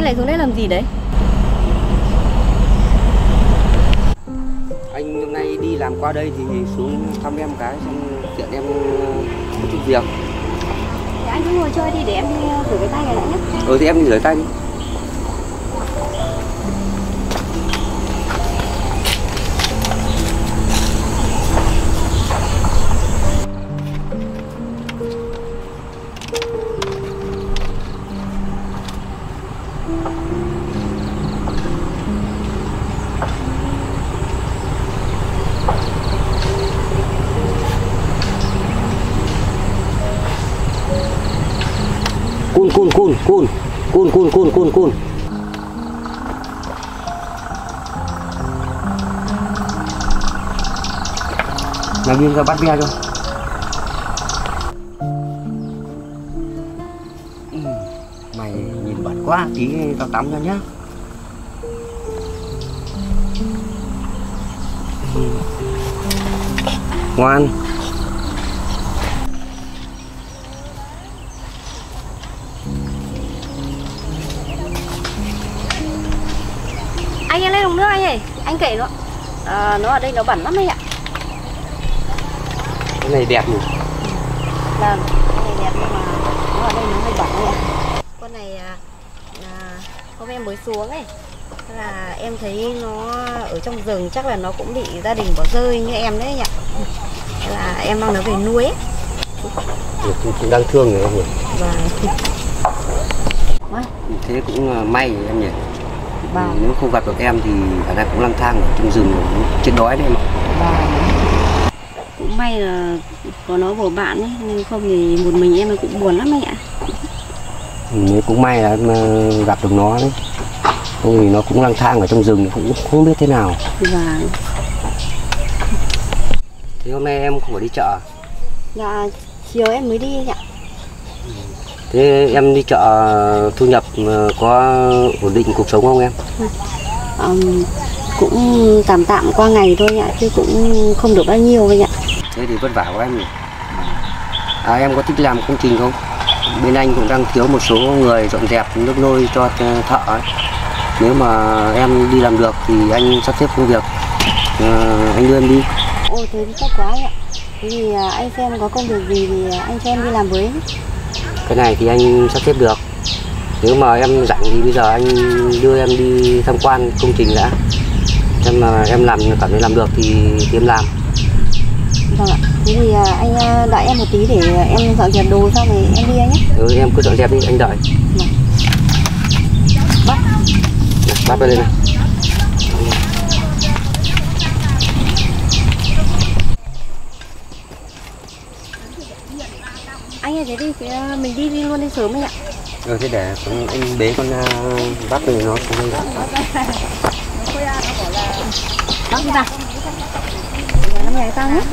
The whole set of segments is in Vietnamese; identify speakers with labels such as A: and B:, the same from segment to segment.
A: lại xuống đây làm gì đấy?
B: Anh hôm nay đi làm qua đây thì xuống thăm em cái, xong tiện em có chút việc.
A: Thì anh cứ ngồi chơi đi để em đi rửa cái tay này đã nhé.
B: Thì em đi rửa tay đi. Cun. Làm viên ra bắt ve cho. Mày nhìn bẩn quá, tí tao tắm cho nhá. Ngoan.
A: Anh lên uống nước anh ơi, anh kệ nó. Nó ở đây nó bẩn lắm anh ạ.
B: Cái này đẹp nhỉ?
A: Vâng, cái này đẹp nhưng mà nó ở đây nó hơi bẩn anh ạ. Con này hôm em mới xuống ấy, là em thấy nó ở trong rừng, chắc là nó cũng bị gia đình bỏ rơi như em đấy anh ạ. Thế là em mang nó về nuôi ấy.
B: Cũng đang thương người em nhỉ?
A: Vâng.
B: Thế cũng may em nhỉ?
A: Vâng.
B: Nếu không gặp được em thì khả năng cũng lang thang ở trong rừng chết đói đấy mà.
A: Vâng. Cũng may là có nó bầu bạn ấy, nên không thì một mình em cũng buồn lắm anh ạ.
B: Nếu cũng may là em gặp được nó đấy. Không thì nó cũng lang thang ở trong rừng, cũng không biết thế nào.
A: Vâng.
B: Thế hôm nay em không phải đi chợ?
A: Dạ, chiều em mới đi anh ạ.
B: Thế em đi chợ thu nhập có ổn định cuộc sống không em?
A: Cũng tạm qua ngày thôi ạ, chứ cũng không được bao nhiêu anh ạ.
B: Thế thì vất vả của em nhỉ? Em có thích làm công trình không? Bên anh cũng đang thiếu một số người dọn dẹp nước nôi cho thợ ấy. Nếu mà em đi làm được thì anh sắp xếp công việc, anh đưa em đi.
A: Ồ, thế thì tốt quá anh ạ. Thế thì anh xem có công việc gì thì anh cho em đi làm với.
B: Cái này thì anh sắp xếp được. Nếu mà em rảnh thì bây giờ anh đưa em đi tham quan công trình đã. Xem mà em cảm thấy làm được thì em làm.
A: Vâng ạ. Thế thì anh đợi em một tí để em dọn dẹp đồ xong rồi em đi anh nhé.
B: Em cứ dọn dẹp đi, anh đợi.
A: Bắt.
B: Bắt vào đây này.
A: Anh ơi, thế đi mình đi luôn đi sớm anh ạ.
B: Thế để anh bế con bắt rồi nó xuống đây.
A: Bắt đi vào. Nó nhảy tăng nhé.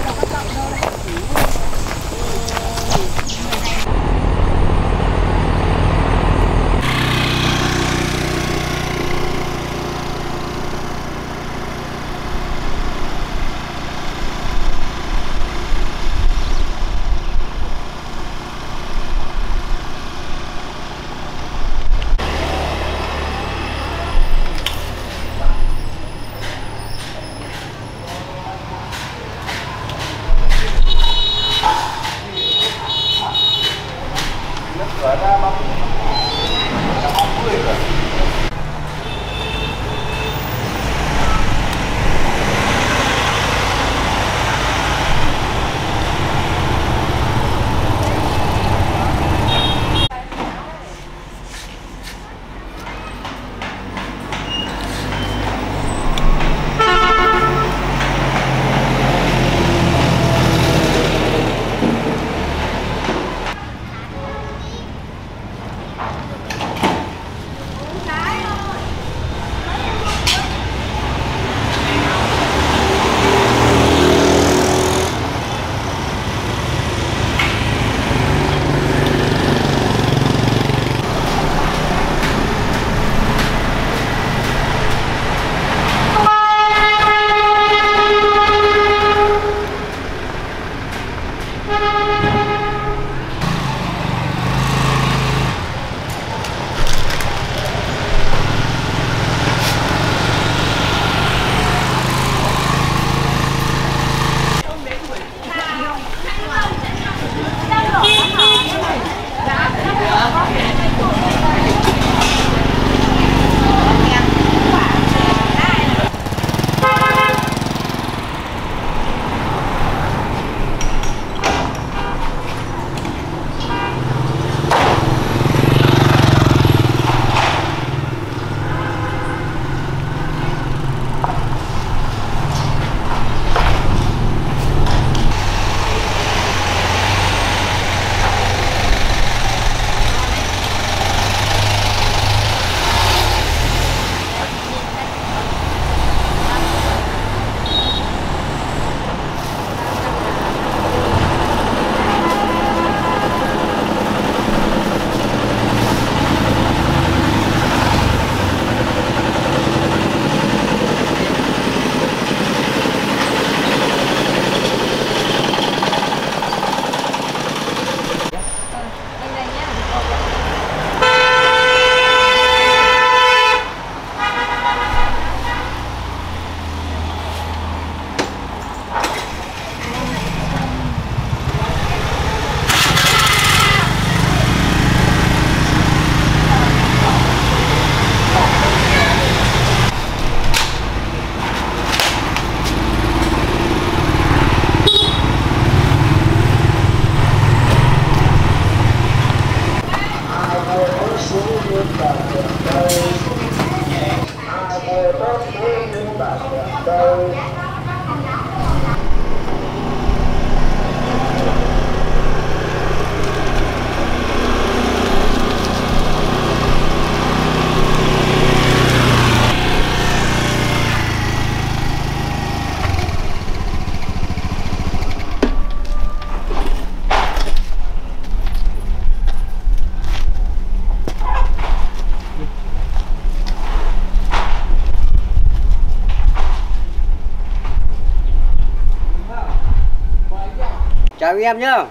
B: Chào anh em nhá.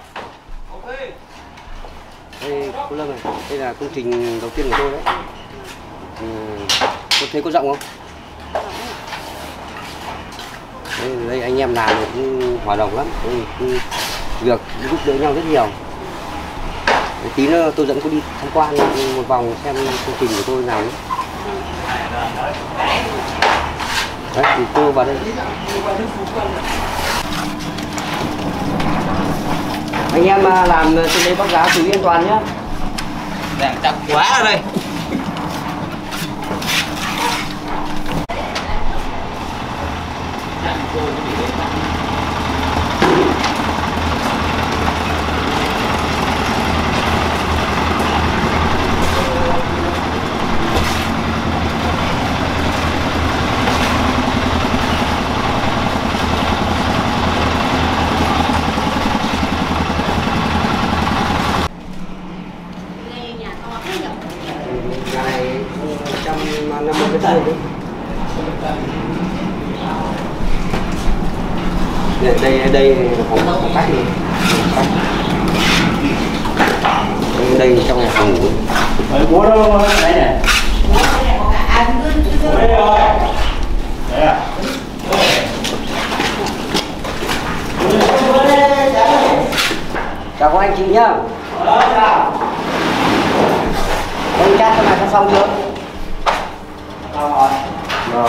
B: Đây cô Lâm này, đây là công trình đầu tiên của tôi đấy. Cô thấy có rộng không? Đây anh em làm cũng hòa đồng lắm, việc giúp đỡ nhau rất nhiều. Tí nữa tôi dẫn cô đi tham quan một vòng xem công trình của tôi làm. Đấy, thì cô vào đây. Anh em làm trên đây bác giá chú ý an toàn nhé.
C: Đang chặt quá ở đây.
B: Nhà này 150 mét vuông đấy. Đây là phòng khách này. Đây trong này phòng ngủ.
C: Bố đâu đấy này. Đấy à?
B: Chào các anh chị nhá.
C: Chào.
B: Anh cắt cái này có xong chưa?
C: Rồi.
B: Rồi.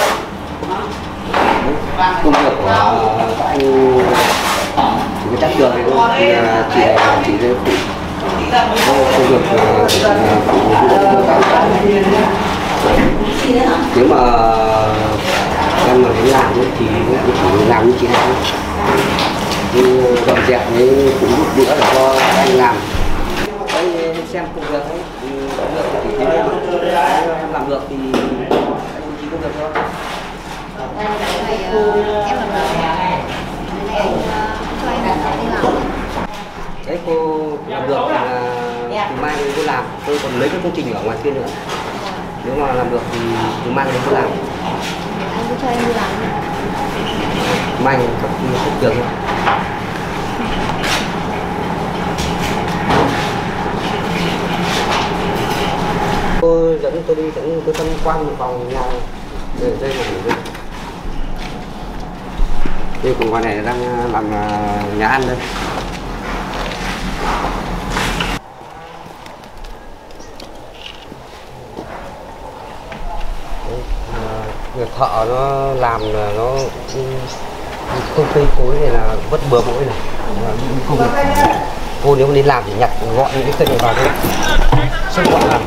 B: Công việc của các anh chỉ có chắc đường này thôi, thì chỉ đây phụ công việc nếu mà em mà đến làm ấy, thì em chỉ làm như chị này thôi, như dọn dẹp với cũng giúp đỡ để cho các anh làm. Đấy, xem công việc ấy, công việc thì chỉ em làm được thì anh chỉ có việc thôi.
A: Đây là cái này em làm được. Cái này anh cho em đi làm.
B: Đấy, cô làm được thì mai cô làm, tôi còn lấy cái công trình ở ngoài kia nữa. Nếu mà làm được thì mai cô làm.
A: Anh cứ cho em đi làm.
B: Mai cấp được thôi. Cô dẫn tôi đi tôi tham quan một vòng nhà. Đây là đây. Đây cùng ngoài này đang làm nhà ăn đây. Người thợ nó làm là nó không cây cối này là vất bừa mỗi này. Cô nếu mà đi làm thì nhặt gọn những cái cây này vào thôi. Xếp gọn làm.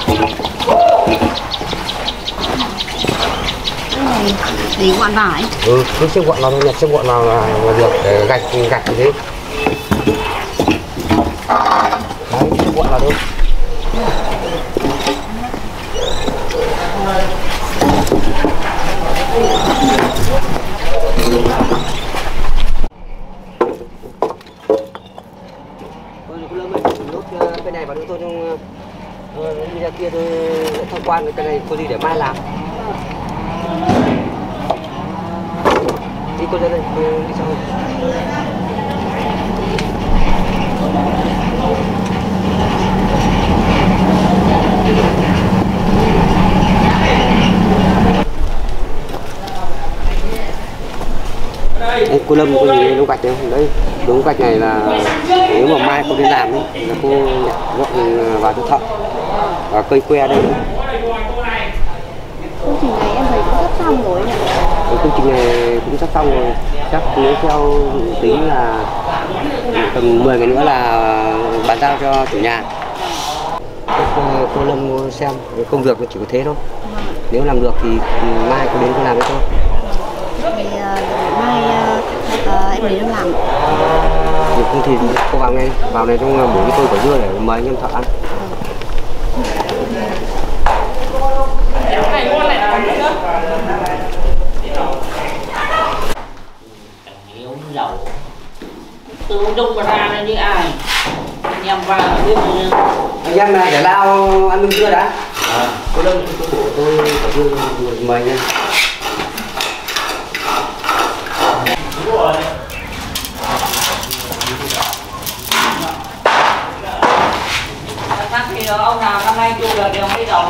A: Để gọn vải.
B: Cứ xếp gọn vào thôi, nhặt xếp gọn vào là được, để gạch như thế. Đấy, xếp gọn vào thôi. Nốt cái này vào nữa tôi đi ra kia tôi tham quan cái này cô đi để mai làm. Đi cô ra đây, cô đi sau. Đây, cô Lâm cô nhìn đống gạch này không? Đấy, đống gạch này là nếu mà mai cô đi làm ấy, là cô dọn vào cho thợ và cây que đây nữa.
A: Công trình này em thấy cũng sắp xong rồi nhỉ?
B: Công trình này cũng sắp xong rồi, chắc nếu theo tính là tầm 10 ngày nữa là bàn giao cho chủ nhà. Cô Lâm xem công việc nó chỉ có thế thôi. Nếu làm được thì mai cô đến cô làm với tôi.
A: Thì mai em đến làm.
B: Không thì cô vào ngay, vào này trong buổi tôi có dưa để mời anh em thợ ăn.
C: Dầu từ đông mà ra này như ai anh em vào biết
B: anh em này để lao ăn cơm trưa đã. Cô Lâm tôi có dưa mời anh em.
C: nhờ ông nào năm nay chưa được thì ông lấy đầu.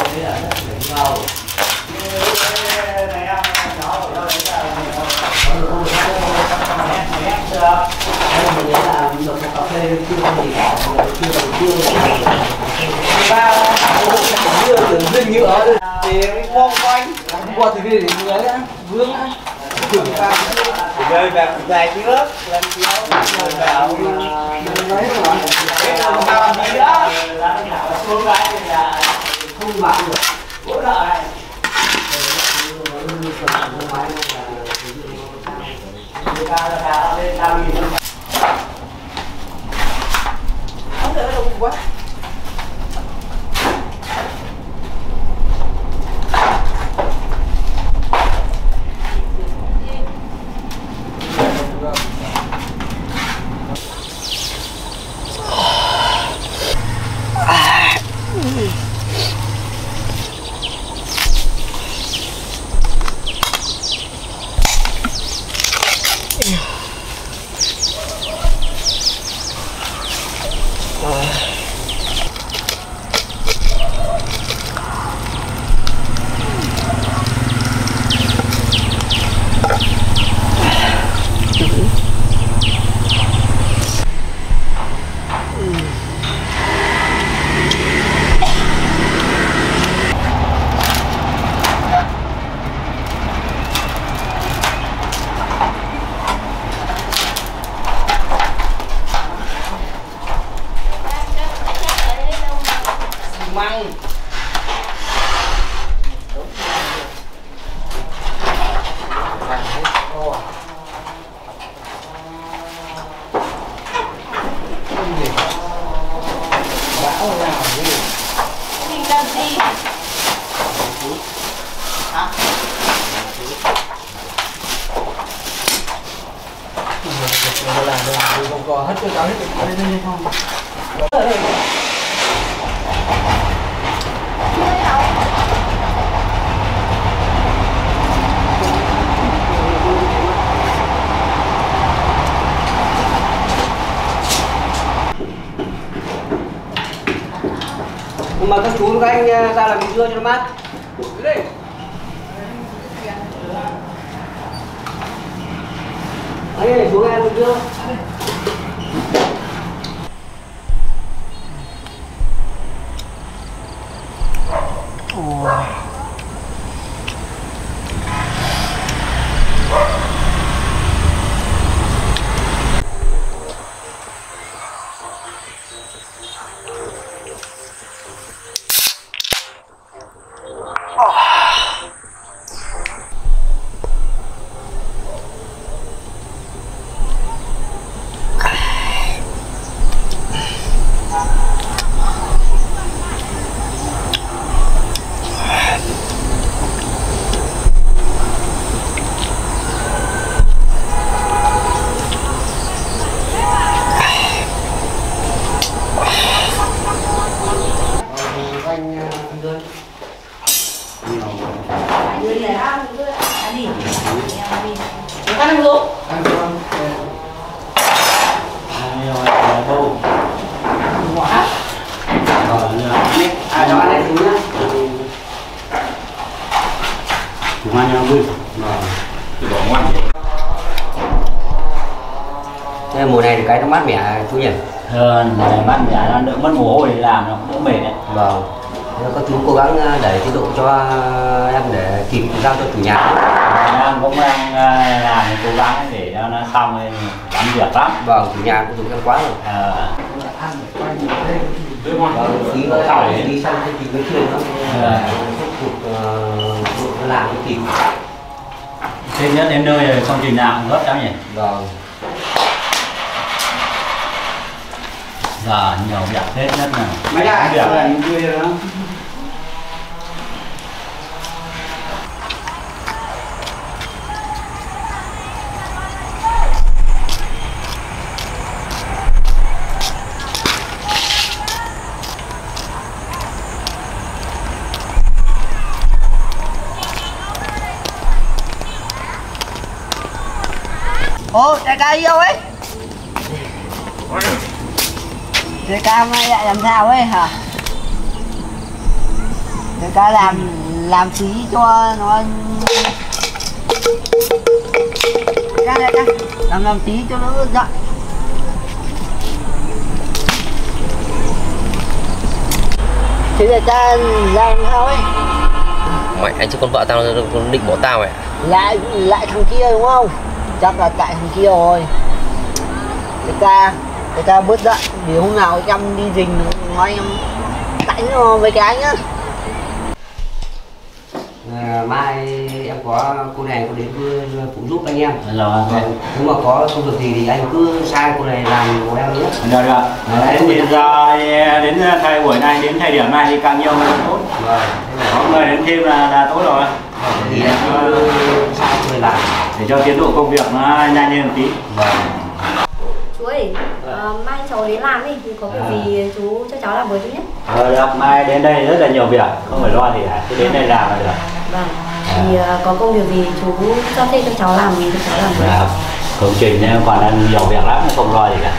B: Dinh như ở thì quăng quanh qua thì đi người á vướng á rơi vào vài chiếc lớp lên chiếu rơi vào mấy rồi cái nào làm gì đó xuống cái là không bạn được bữa lại người ta là lên tao gì không thể đâu quá.
C: Măng
B: không có hết cái hết đây không. Mà các chú các anh ra làm trưa cho nó mát. Anh ơi, xuống ăn được chưa?
C: ăn luôn.
B: Cho ăn đây chú nhá.
D: Chúng ăn nhau vui. Bỏ ngoan.
B: Thế mùa này thì cái nó mát mẻ chú nhỉ?
D: Hơn, này mát mẻ nó đỡ mất mồ hôi để làm nó đỡ mệt đấy.
B: Vâng. Các chú cố gắng đẩy tiến độ cho em để kịp giao cho chủ nhà.
D: Em cũng đang làm cố gắng để cho nó xong rồi lắm việc lắm.
B: Vâng, chủ nhà cũng dùng em quá rồi. Vâng, phí nó thảo để đi xong cái kịp với chuyện nó thúc giục nó làm cái kịp.
D: Thế nhất đến nơi rồi xong trình nào cũng gấp cháu nhỉ?
B: Vâng.
D: Giờ nhiều việc hết nhất là
B: Mấy đại
D: việc
B: là vui rồi đó.
A: Ô, đại ca đi đâu ấy? Đại ca hôm nay lại làm sao ấy hả?
B: Đại ca làm tí cho nó. Đại ca làm tí cho nó dọn. Thế đại ca làm sao ấy?
E: Mẹ anh chứ con vợ tao định bỏ tao mẹ.
B: Lại thằng kia đúng không? Chắc là tại thằng kia rồi. Đại ca bớt giận, để hôm nào em đi rình nói em cãi nó với cái nhá. Mai em có cô này có đến phụ giúp anh em.
D: Rồi.
B: Nếu mà có công việc gì thì anh cứ sai cô này làm của em nhé.
D: Được. Đến thời buổi này, đến thời điểm này thì càng nhiều càng tốt.
B: Vâng.
D: Có người đến thêm là tốt rồi.
B: Thì em cứ sai cô này làm
D: để cho tiến độ công việc nó nhanh lên một tí.
B: Vâng.
A: Chú ơi, mai cháu đến làm đi, có việc gì chú cho cháu làm với chú nhé.
D: Được, mai đến đây rất là nhiều việc, không phải lo gì cả, cứ đến đây làm là được.
A: Vâng, thì có công việc gì chú cho thêm cho cháu làm thì cháu làm với.
D: Công trình còn đang nhiều việc lắm, không lo gì cả.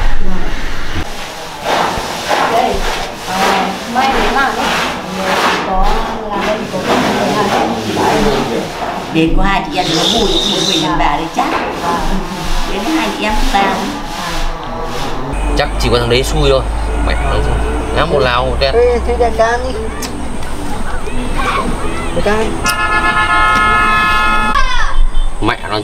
A: Đây, mai đến làm ấy, có làm đây có công việc làm đây.
F: Đến có hai chị em nó mùi một mình đàn bà đấy chắc. Đến hai chị em chúng ta
E: Chắc chỉ có thằng đấy xui thôi. Mẹ nói chứ. Ngắm một lao một đen.
B: Thế đại ca đi. Đại ca.
E: Mẹ nói chứ.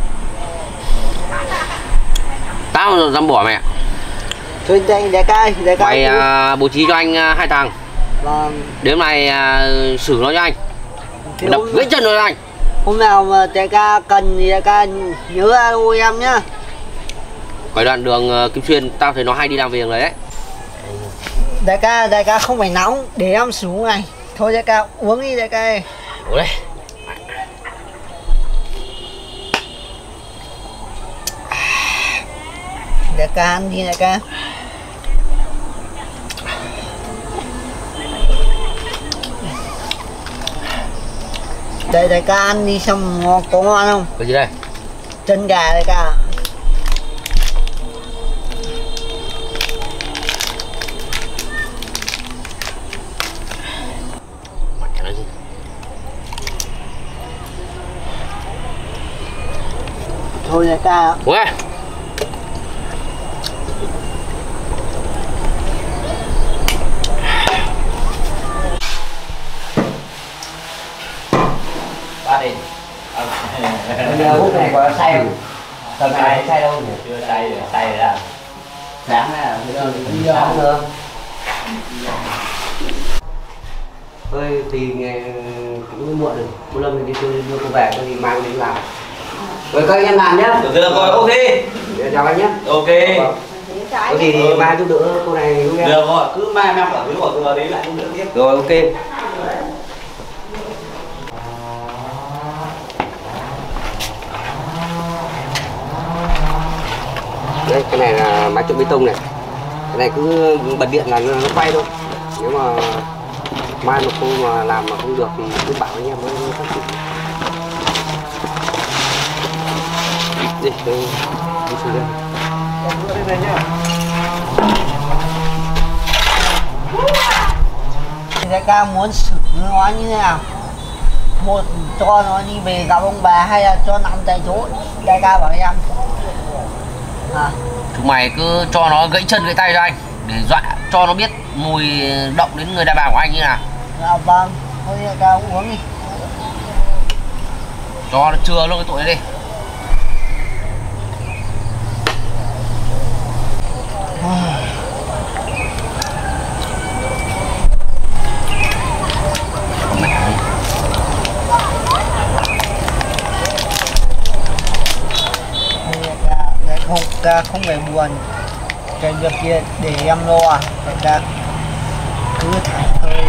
E: Tao dám bỏ mẹ.
B: Thôi đại ca.
E: Mày bố trí cho anh 2 thằng.
B: Vâng.
E: Đến này xử nó cho anh. Đập gãy chân rồi anh.
B: Hôm nào mà đại ca cần thì đại ca nhớ alo em nhá.
E: Cái đoạn đường Kim Xuyên tao thấy nó hay đi làm việc đấy.
B: Đại ca không phải nóng, để em xuống này. Thôi đại ca uống đi đại ca.
E: Uống đây.
B: Đại ca ăn đi đại ca. Đây đại ca ăn đi xong có ngon không?
E: Cái gì đây?
B: Chân gà đại ca. Thôi đại ca.
E: Uống đây.
D: Ba đi.
B: Bây giờ hút này có say không? Tầm này không say đâu nhỉ?
D: Chưa say ra.
B: Sáng này đi sáng nữa. Thôi thì cũng muộn rồi. Cô Lâm thì đi đưa cô về thì mang đến làm. Rồi các anh em làm nhá.
D: Được rồi, ok.
B: Chào anh nhé.
D: Ok.
B: Có gì thì mai giúp đỡ cô này giúp em.
D: Được rồi, cứ mai em ở dưới của đấy lại giúp đỡ tiếp.
B: Rồi ok. Đấy, cái này là máy trộn bê tông này. Cái này cứ bật điện là nó quay thôi. Nếu mà mai mà cô mà làm mà không được thì cứ bảo anh em mới phát triển. Đi, đây, đi xuống đây. Em đưa đây nhá. Đại ca muốn xử nó như thế nào? Một cho nó đi về gặp ông bà hay là cho nằm tại chỗ? Đại ca bảo em.
E: Chúng mày cứ cho nó gãy chân gãy tay cho anh để dọa cho nó biết mùi động đến người đàn bà của anh như nào.
B: Dạ vâng, thôi đại ca uống đi.
E: Cho nó chừa luôn cái tội này đi.
B: Không phải buồn, cái việc kia để em lo, đại ca cứ thả hơi.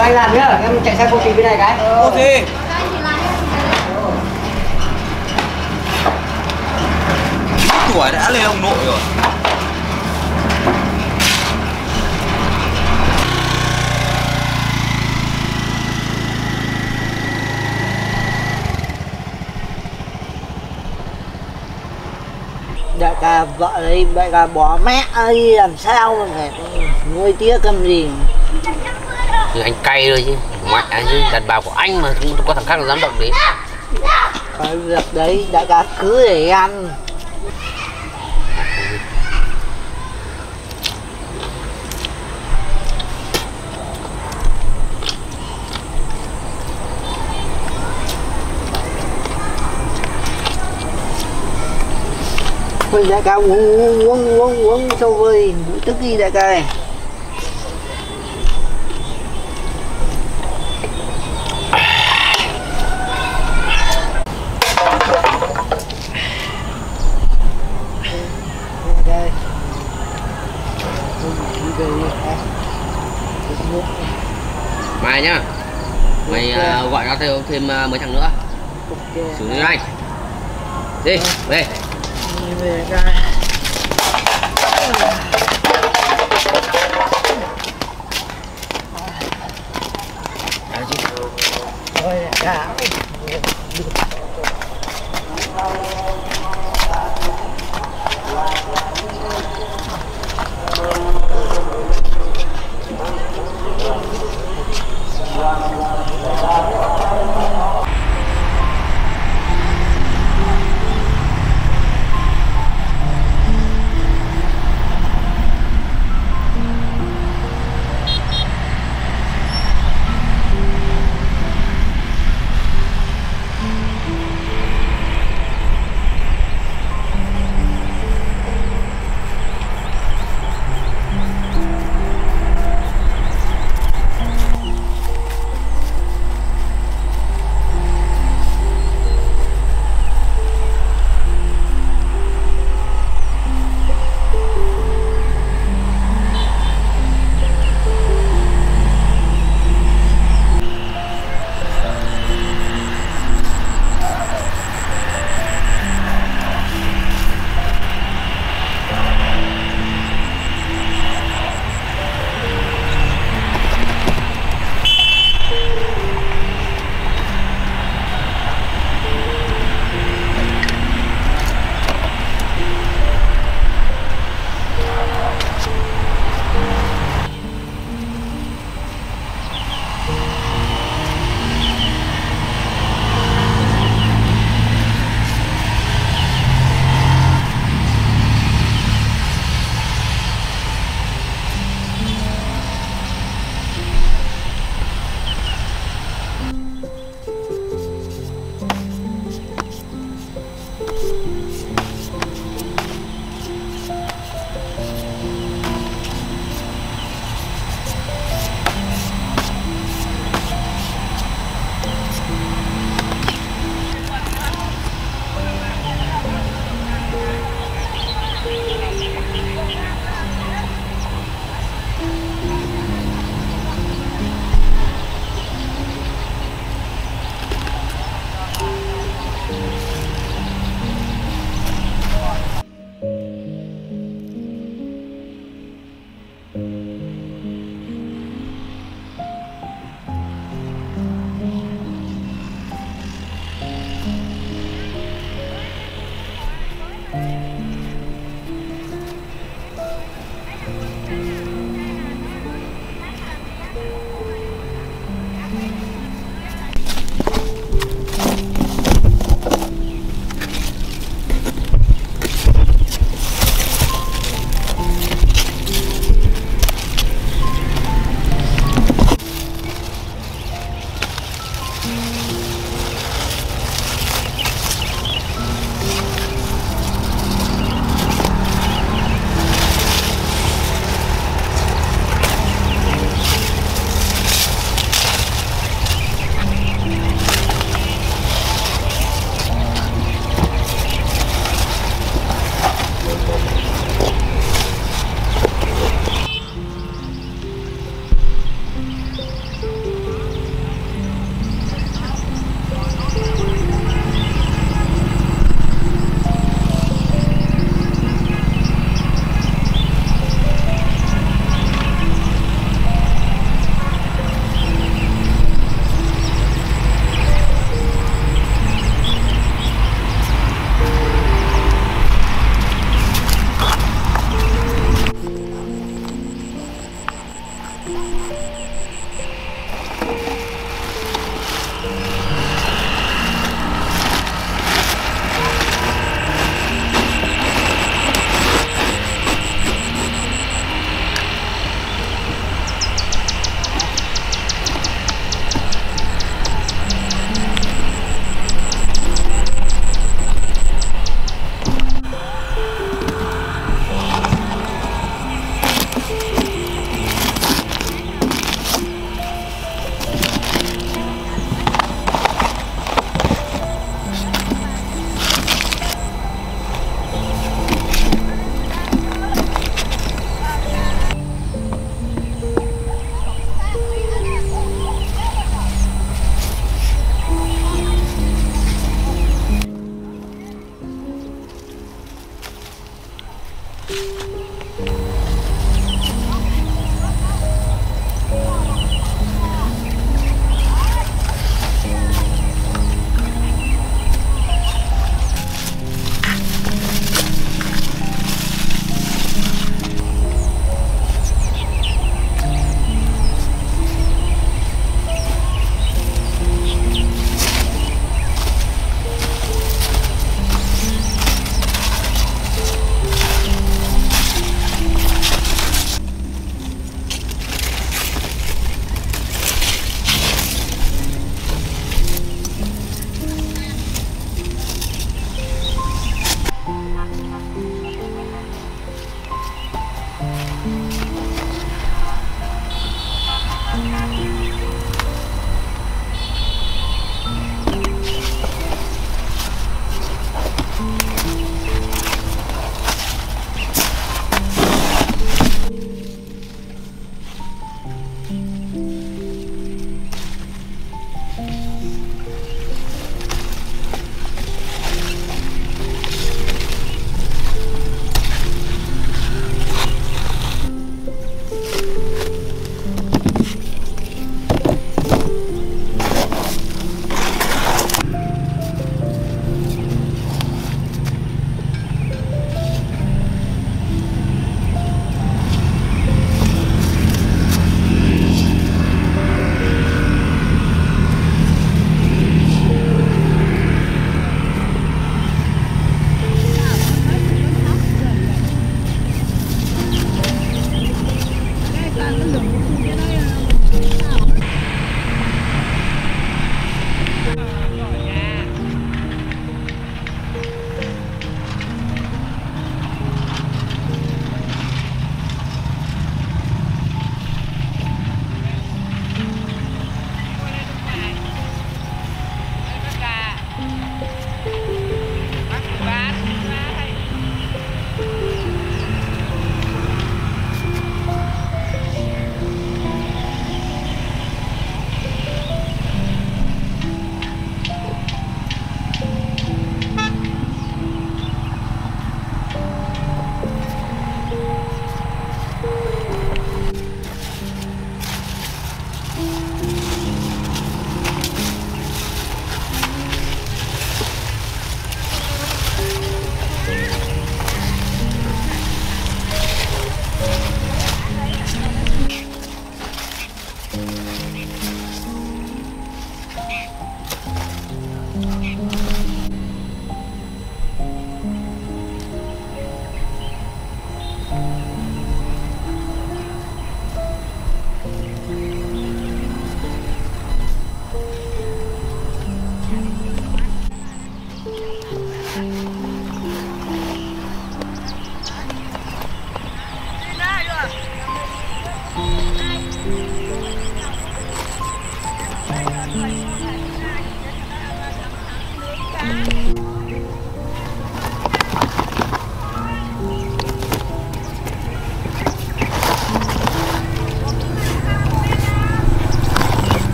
B: anh làm nhá, em chạy sang công ty bên này cái.
G: Ok. Tuổi đã lên ông nội rồi.
H: Đại ca vợ đấy, đại ca bỏ mẹ ơi, làm sao mà phải nuôi tía cầm gì.
E: Thì anh cay thôi chứ, mẹ chứ, đàn bà của anh mà không có thằng khác là dám động đến.
H: Cái việc đấy đại ca cứ để ăn. Thôi đại ca uống sâu vơi, mũi tức đi đại ca này.
E: Mai nhá, mày gọi nó thêm mấy thằng nữa, xử lý anh. Đi, về.
H: Về đại ca. Thôi đại ca.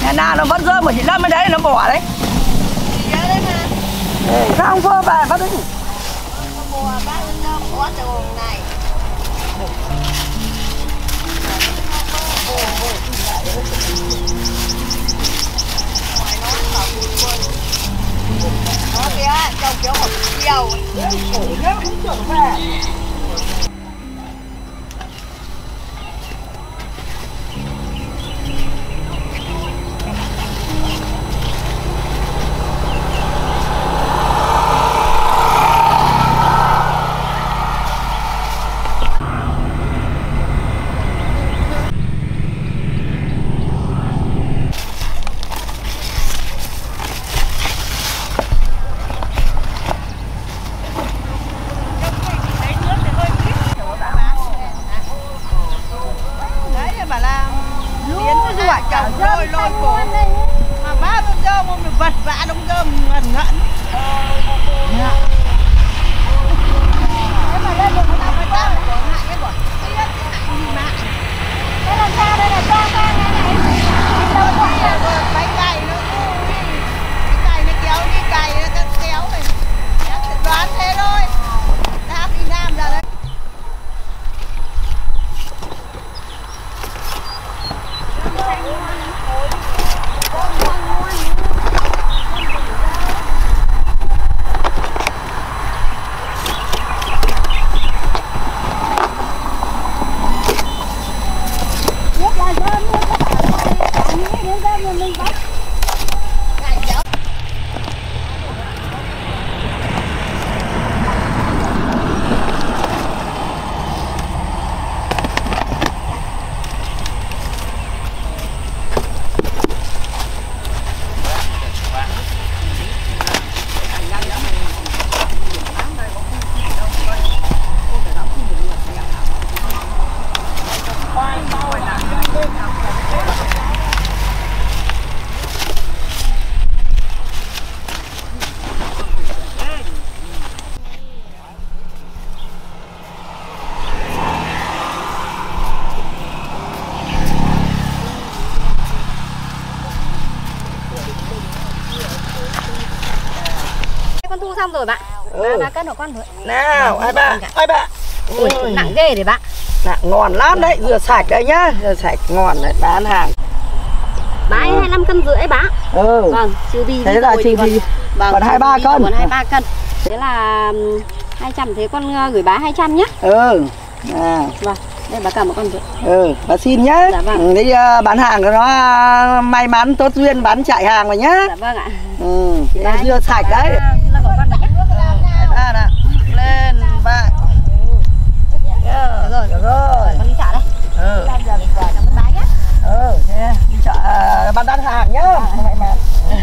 H: Ngày nào nó vẫn rơi một chỉ lâm ở đấy nó bỏ đấy.
A: Nhớ đấy mà.
H: Không vô bà bắt đấy.
A: Mùa bác có trường này. Nó kìa, trông kiểu một chiều.
H: Khổ nhá, không trưởng về.
I: lôi cổ mà bác nó dơm không được vật vã đông dơm ngẩn ngẩn. Thế mà lên được nó phải ta phải hại cái quả cái đất hại gì mà đây là sao, đây là cho ta này bánh cày nó cái cày nó kéo đi cày nó kéo này đoán thế thôi ta đi Nam ra đấy.
A: Con thu xong rồi bạn. Bà cân của con thôi.
H: Nào, ai bà.
A: Ui, nặng ghê đấy bạn.
H: Nặng ngon lắm đấy, rửa sạch đấy nhá, rửa sạch ngon đấy, bán hàng.
A: Bãi 25 cân rưỡi bác. Vâng, trừ đi.
H: Thế là trừ đi.
A: Vâng,
H: còn 23 cân.
A: Còn 23 cân. Thế là 200, thế con gửi bá 200 nhá.
H: Vâng,
A: đây bà cầm một con rưỡi.
H: Bà xin nhá.
A: Dạ vâng.
H: Đi bán hàng cho nó may mắn tốt duyên bán chạy hàng vào nhá.
A: Dạ vâng ạ.
H: Rửa sạch đấy. Lên bạn. Được rồi.
A: Con đi chợ đây. Cảm ơn bác nhé.
H: Thế đi chợ bán đắt hàng nhá. May mắn.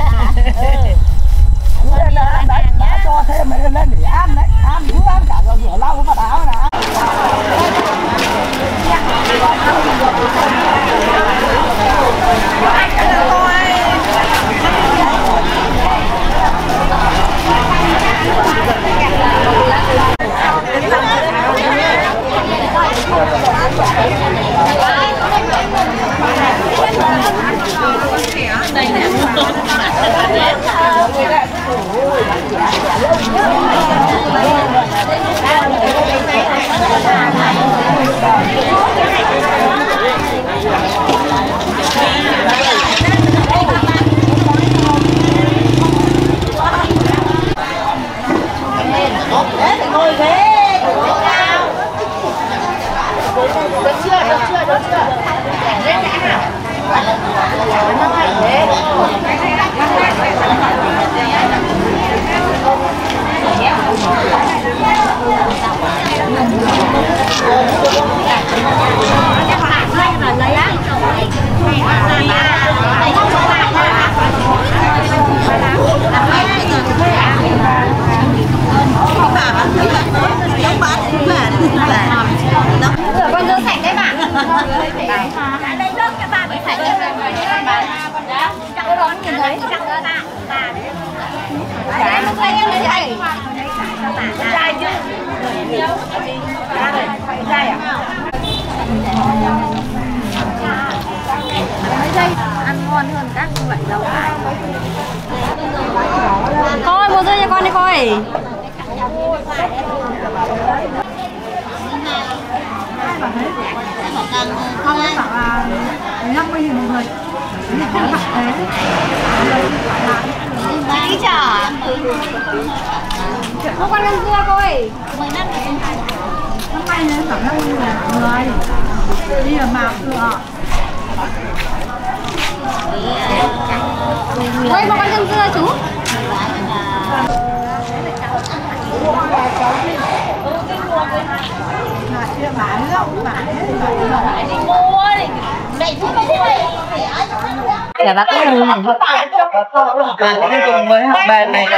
H: Đã cho thêm mấy lên để ăn đấy. Ăn cứ ăn cả rồi rửa lau vào áo này.
A: Con dưa sạch đấy bạn. Đây nước cho bà mới sạch đấy. Chắc có đón nhìn thấy. Chắc nữa bạn. Đấy, lúc này em lấy chạy. Chạy chứ. Ra rồi. Chạy à? ngon hơn các loại rau cải. Coi mua dưa cho con đi coi.
I: Không ấy bảo là 50.000 một người.
F: Mấy chả
A: Mua con ăn dưa coi.
F: 15
I: Năm nay nên khoảng 50.000 một người. Đi là màu cửa.
A: Ôi mua con ăn dưa chú.
F: đi mua đi. Mẹ chú không mua.
A: Dạ bác ơi.
H: Cùng với học bài này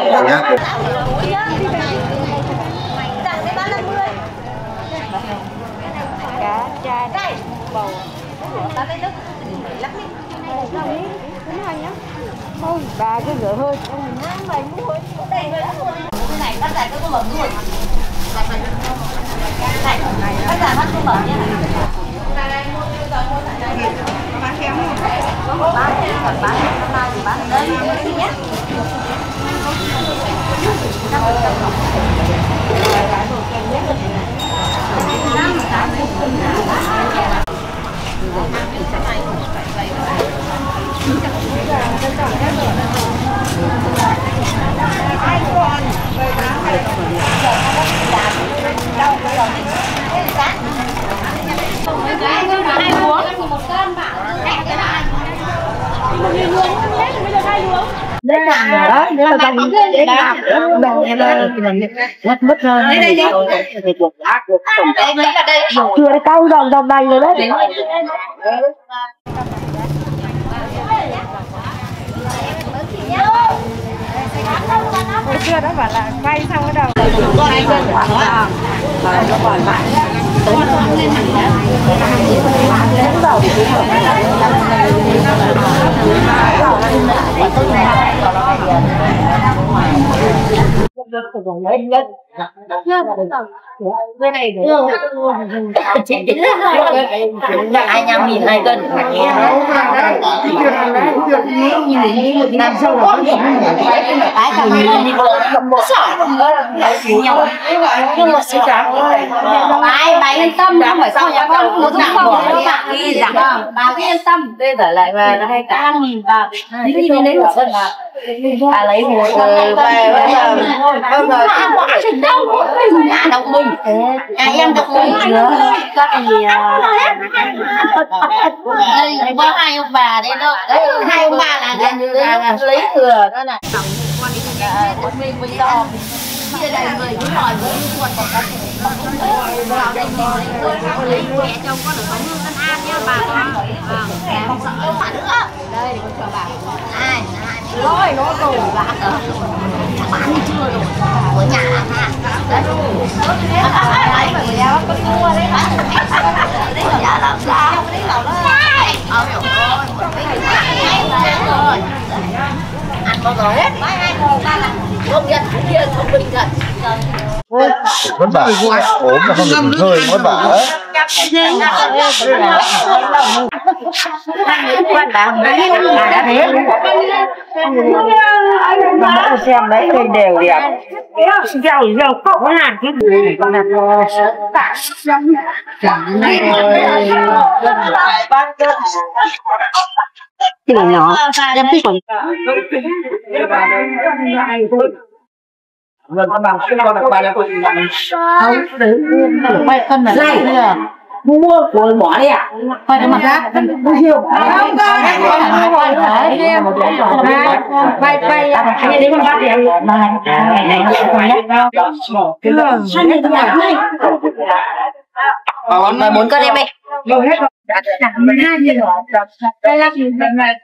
A: Cá chai đây. Bầu. Ta lấy nước. Lắc đi. Đúng rồi nhá. Thôi bà cứ rửa hơi. Mày mua đây cái này bắt lại có mở luôn. Này, bắt lại bắt mở nhá. Bán kém không? Bán đấy nhé.
I: Đây là đó, đây là đồng mất mất rồi. Đây chưa đây câu đồng đành rồi đấy. Hồi xưa đó bảo là quay xong cái đầu con anh cân nó bỏ lại tới con lên đầu cái này
F: ai nhầm nhìn 2 cân
H: làm sao mà
F: cái thằng đi bộ sợ nhau nhưng mà sẽ giảm bà yên tâm không phải sao nhà con một nặng bỏ bà đi giảm bà cứ yên tâm đây trở lại về là 2.000 bà đi lấy một cân bà lấy một về bây giờ nhà độc mình em độc mình các gì đây có 2 ông bà đây đó 2 ông bà là lấy thừa đó này mình to chia đầy người cứ hỏi với quần vào đây mình lấy mẹ chồng con được có hương Tân An nhá bà con không sợ phản nữa đây con cho bà ai rồi nó rồi bán đi chưa rồi ở nhà ha đấy đấy mà người ta có mua đấy đấy ở nhà làm sao đấy bảo nó hiểu rồi ăn bao giờ hết mấy 2 hồ ba là không nhận kia không bình thật
G: vất vả ốm mà không được nghỉ ngơi vất vả đấy
H: xem đấy cây đều đẹp dầu có hạt cái gì con này cái này nhỏ em thích còn vâng con bằng cái con bà là không đấy quay cân này bây giờ mua của bỏ đi ạ quay cái mặt rác mua nhiều không quay anh đi con bắt đi em
F: mà 4 cân em đi
I: đâu hết rồi đặt 12 gì rồi đây là gì này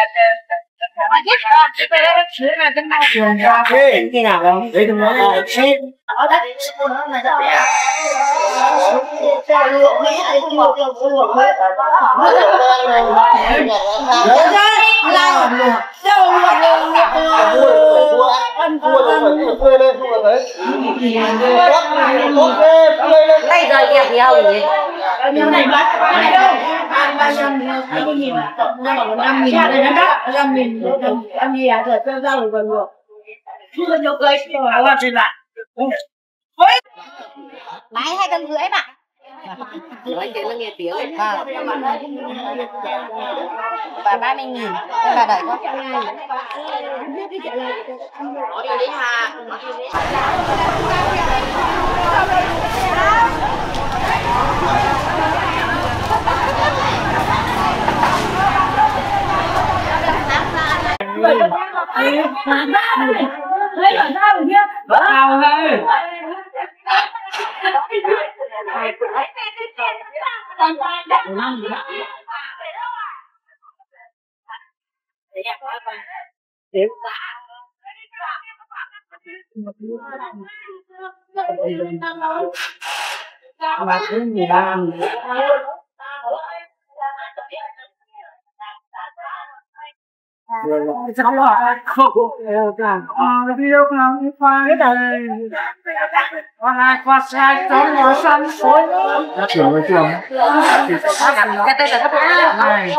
H: khi nào không? Đấy đừng nói là xem.
F: Đây rồi đẹp gì không nhỉ?
A: Máy 2,5 cân bạn.
F: Nói chuyện nó nghe tiếng.
A: Và 30.000. Em bà đợi con.
F: Nói đi Hà.
H: Mà thứ gì làm sao là không đi đâu nào đi qua cái đời qua lại qua sai trốn ngồi sân khối trường ơi trường
F: Cái tay là thấp
H: này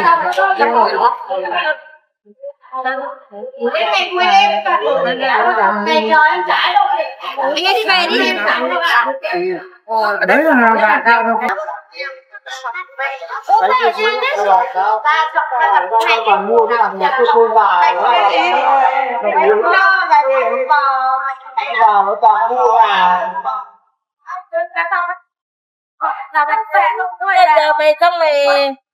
I: Cái này quên em cả. Này trời em trả đâu.
A: Anh ấy đi về đi em trả luôn ạ.
H: đấy là nào gà cao đâu
I: Ủa sao nhanh đấy. Ta chọc ra gặp này.
H: còn mua cái bằng nhạc tôi vào vào nó toàn mua vào
F: Bây giờ về trong này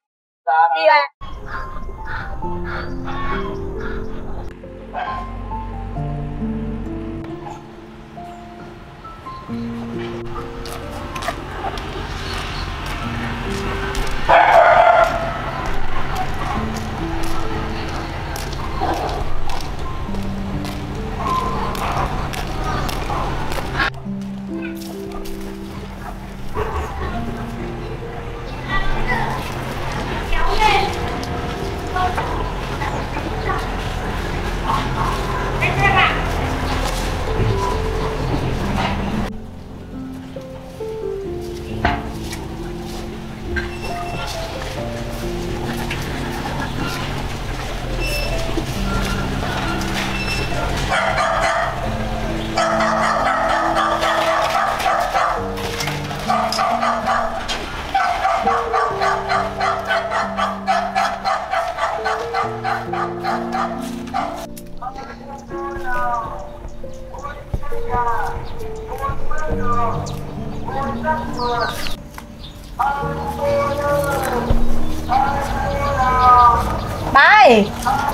A: Bà ơi.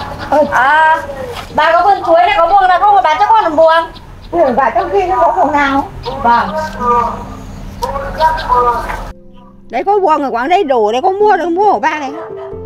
A: Bà có vườn chuối này có buồng nào không mà bán cho con một buồng?
I: Và trong khi nó có phòng nào?
A: Vâng.
I: Đấy có buồng ở quán đây đủ đấy, có mua được mua của ba này.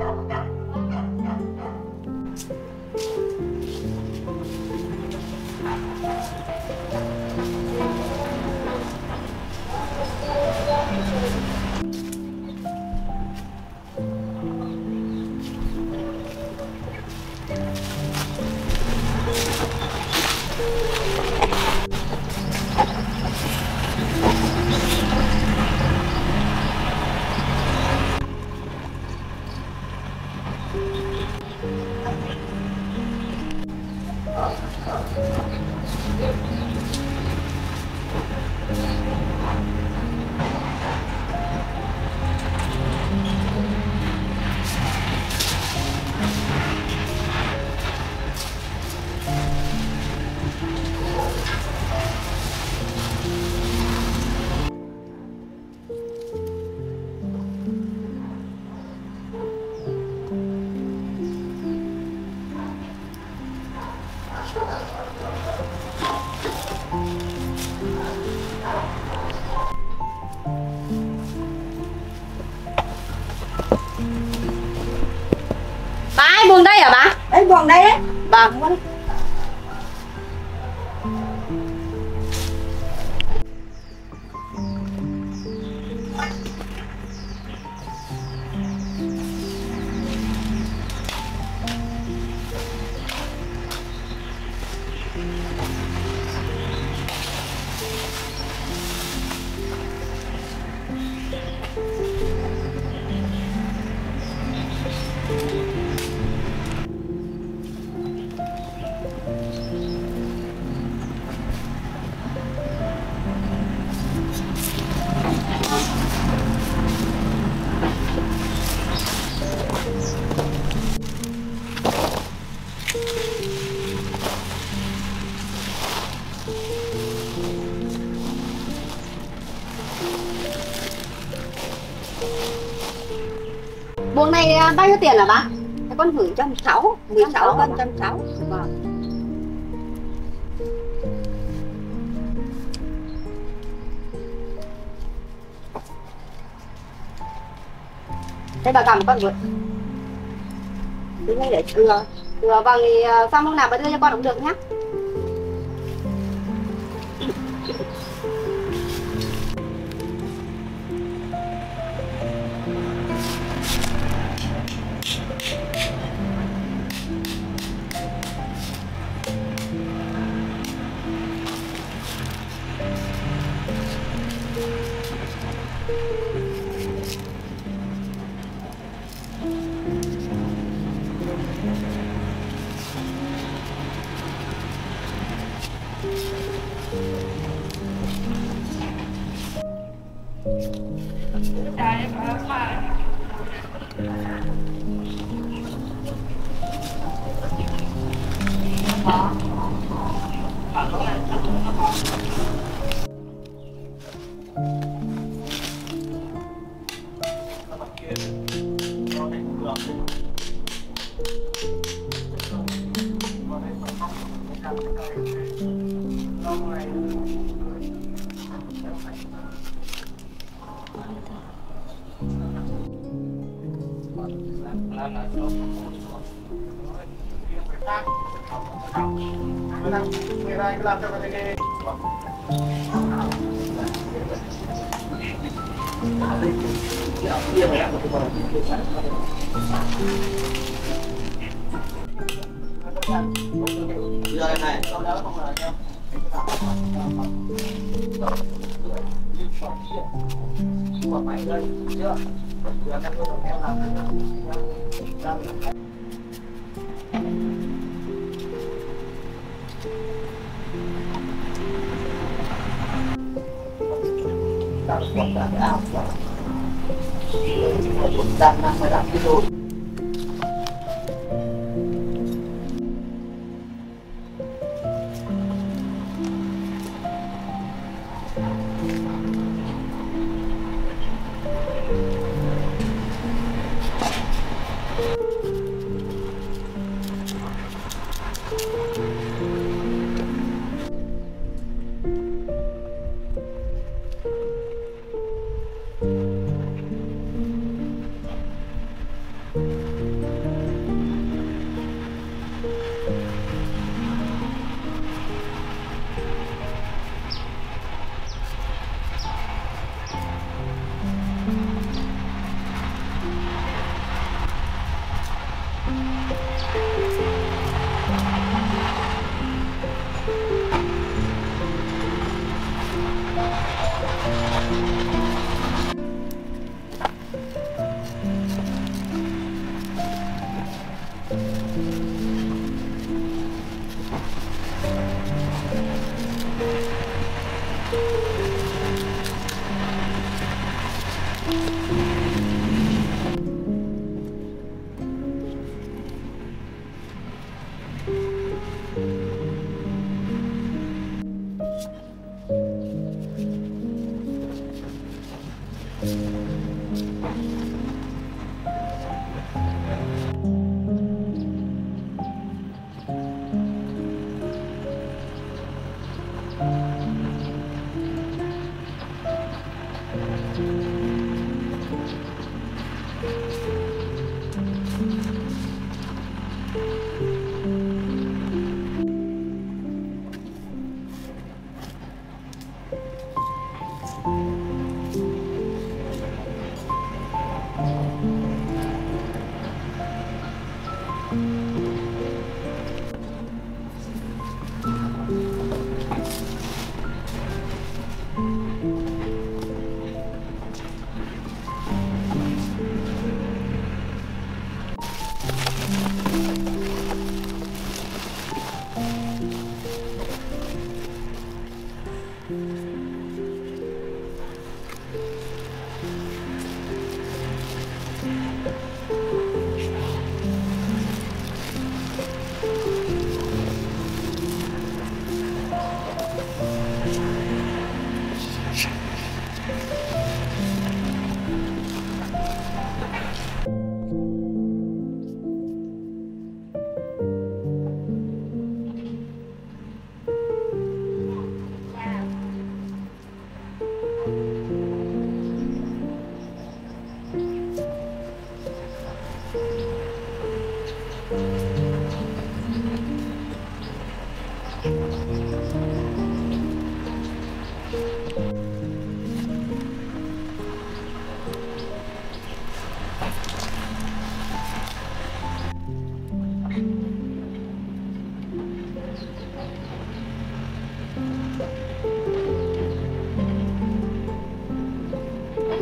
A: Bà ai buồng đây hả bà?
I: Đấy buồng đây đấy.
A: Vâng. Buồng này bao nhiêu tiền hả bác? Con gửi 160, 16 cân 160. Vâng. Đây bà cầm con vượt. Thứ này để thừa. Thừa vâng thì xong lúc nào bà đưa cho con cũng được nhá.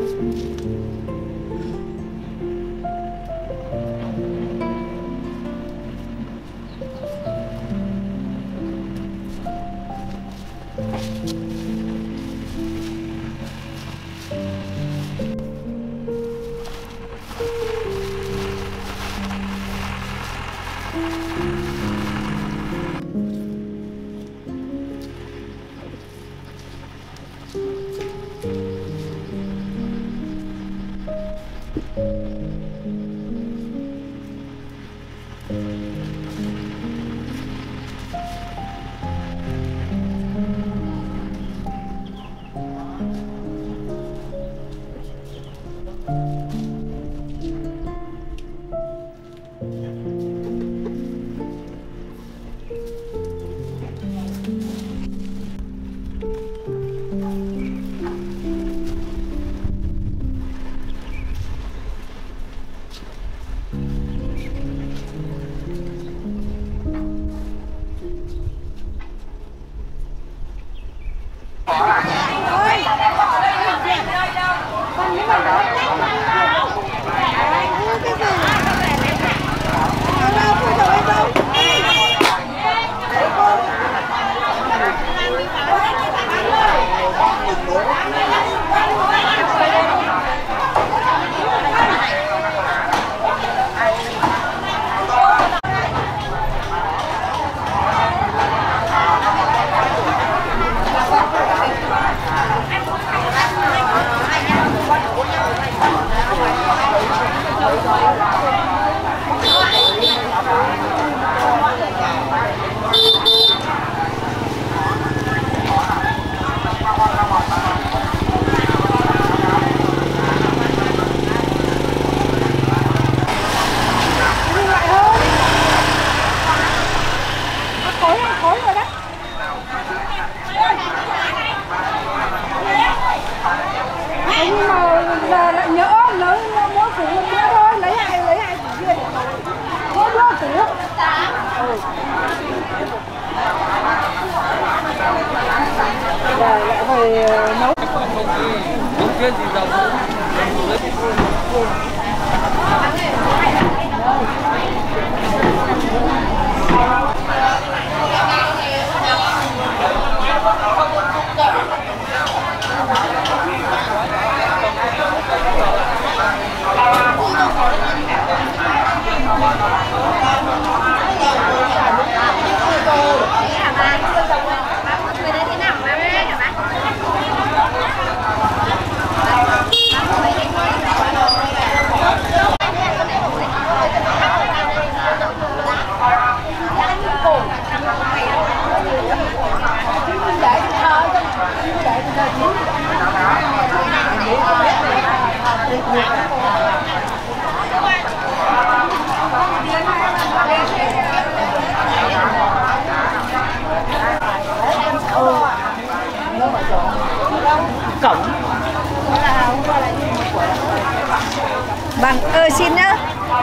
I: Vâng, xin nhá.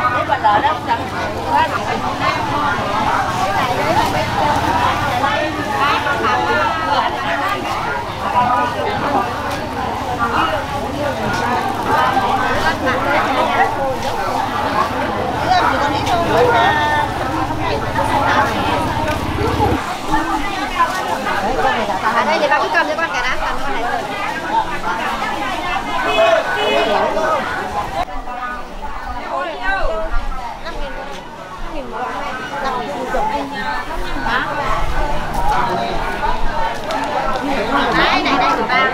A: Ở đây thì bác cứ cầm cho con cái đá, cầm cho con này rồi. Đấy, này đây của ba.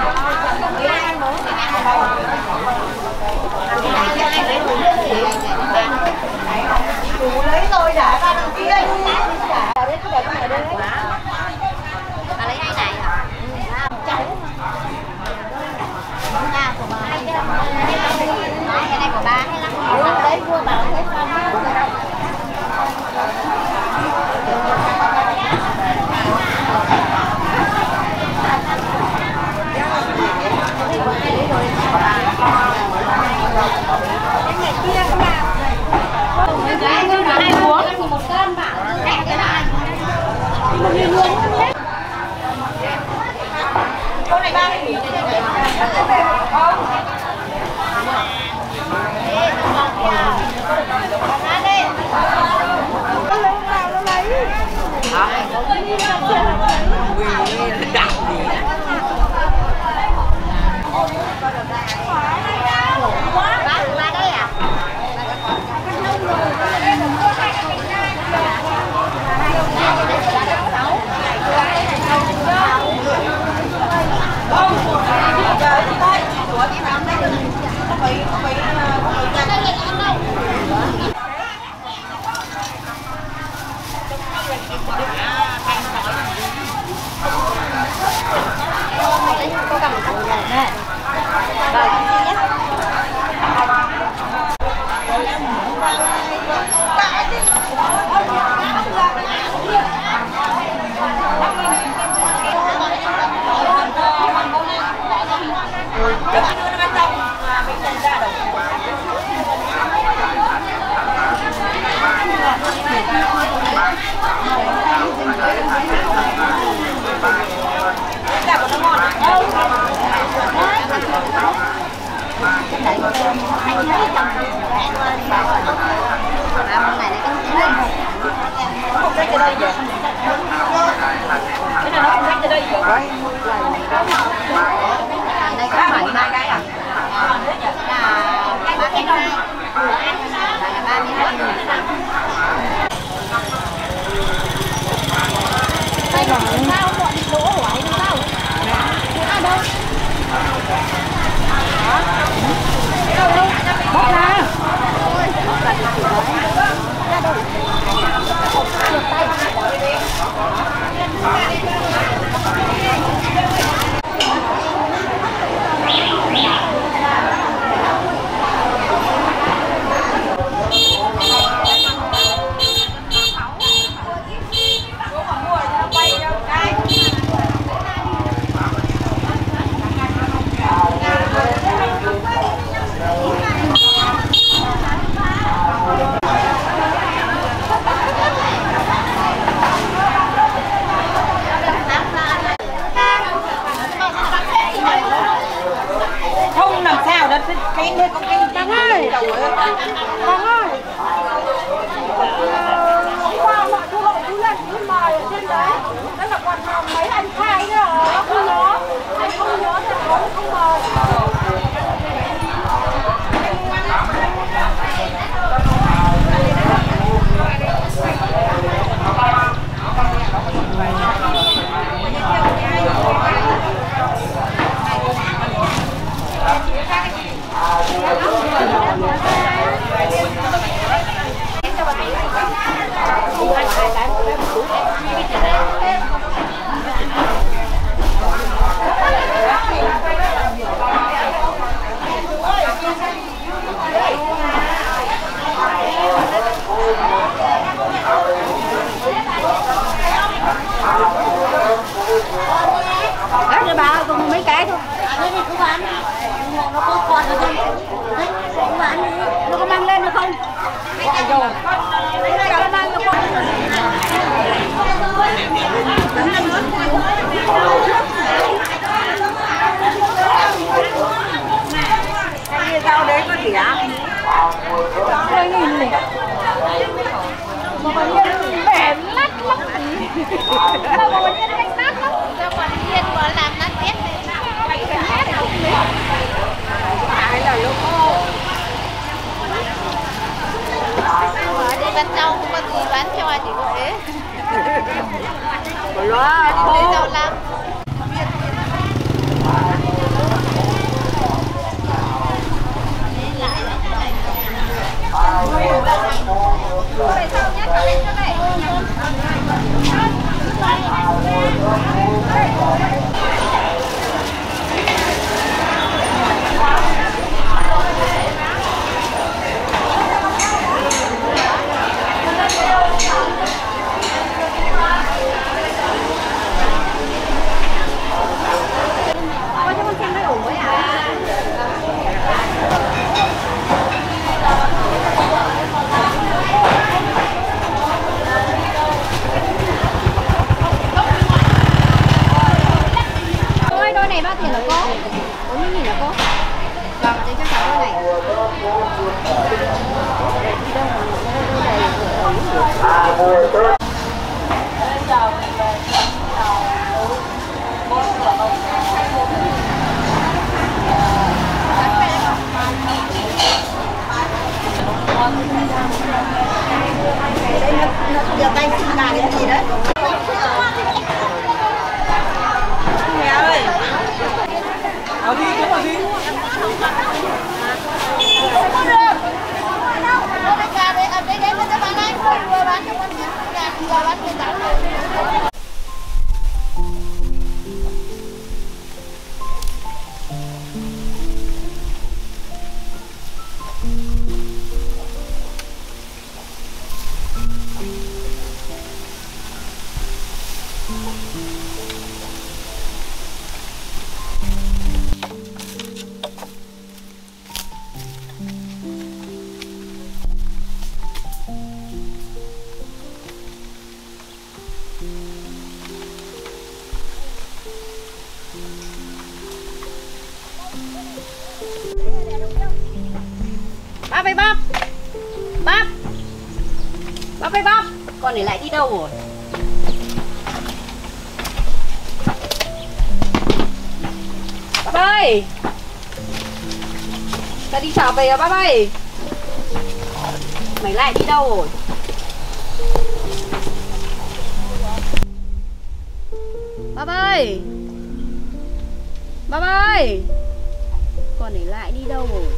A: Lấy rồi đã ba đằng kia. Đấy cứ để con ở đây. Bà lấy hai này hả? À, của bà. Cái này của ba hay lắm. Đấy mua bảo thấy không? Một cân bảo cái này. Con này 30.000.
I: Không làm sao đó, cái này có cái Tăng ơi, Tăng ơi. Hôm qua mọi thu hộ chú lên chú mời ở trên đấy, đó là còn mấy anh khai nữa, không nhớ, anh không nhớ thì không mời.
A: Đấy rồi bà còn mấy cái thôi. Đây này cứ bán. Nó có còn nữa không? Đấy, cứ bán đi. Nó có mang lên được không? Rồi. Đấy này có mang được không? Cái rau đấy có rẻ. 2.000 này. Mà còn nhiên bẻ lát lắm. Sao mà còn nhiên đánh nát lắm. Sao còn nhiên mà làm nát bét này. Phải là lúc đi bán rau không có gì bán cho ai chỉ có thế. Loa đi rau lắm. Đôi này bao tiền hả cô? 40.000 hả cô? Vâng, thế cho cháu đôi này. Đây nó giờ tay xin gà cái gì đấy? Mẹ ơi.
H: Ở đi, có gì?
A: Bắp ơi bắp. Bắp. Bắp ơi bắp. Con này lại đi đâu rồi? Bắp ơi. Ta đi chợ về à bắp ơi. Mày lại đi đâu rồi? Bắp ơi. Bắp ơi. Con này lại đi đâu rồi?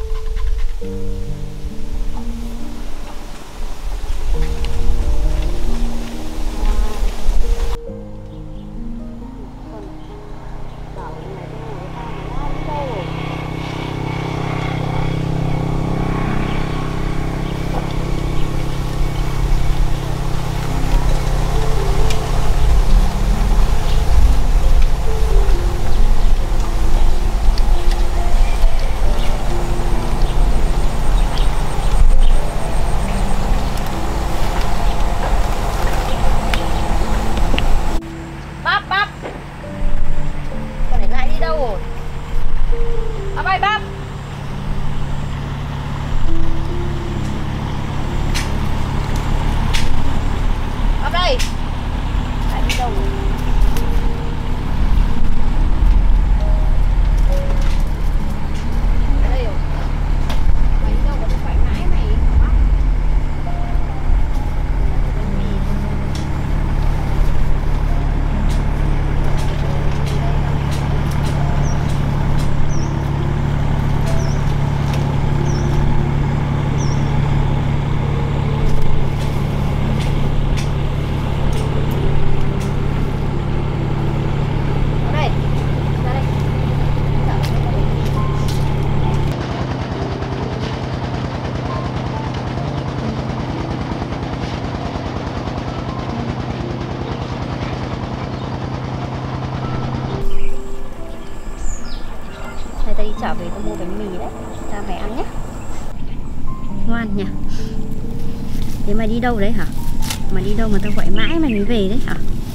A: Ta đi chợ về ta mua bánh mì đấy, ta về ăn nhé. Ngoan nhỉ. Thế mày đi đâu đấy hả? Mà đi đâu mà tao gọi mãi mày mới về đấy hả?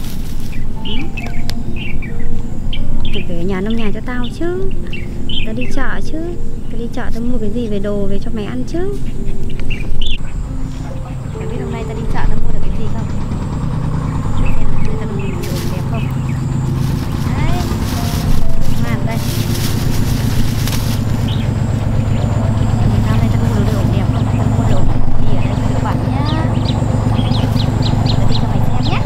A: Thì về nhà nông nhà cho tao chứ. Ta đi chợ chứ. Ta đi chợ tao mua cái gì về đồ về cho mày ăn chứ. Mày biết hôm nay ta đi chợ tao mua được cái gì không? Xem là hôm nay tao mua được đồ đẹp không? Đấy. Ngoan đây. Hôm nay tao mua được đồ đẹp không? Tao mua đồ gì ở đây cho được bạn nhá. Tao đi cho mày xem nhé.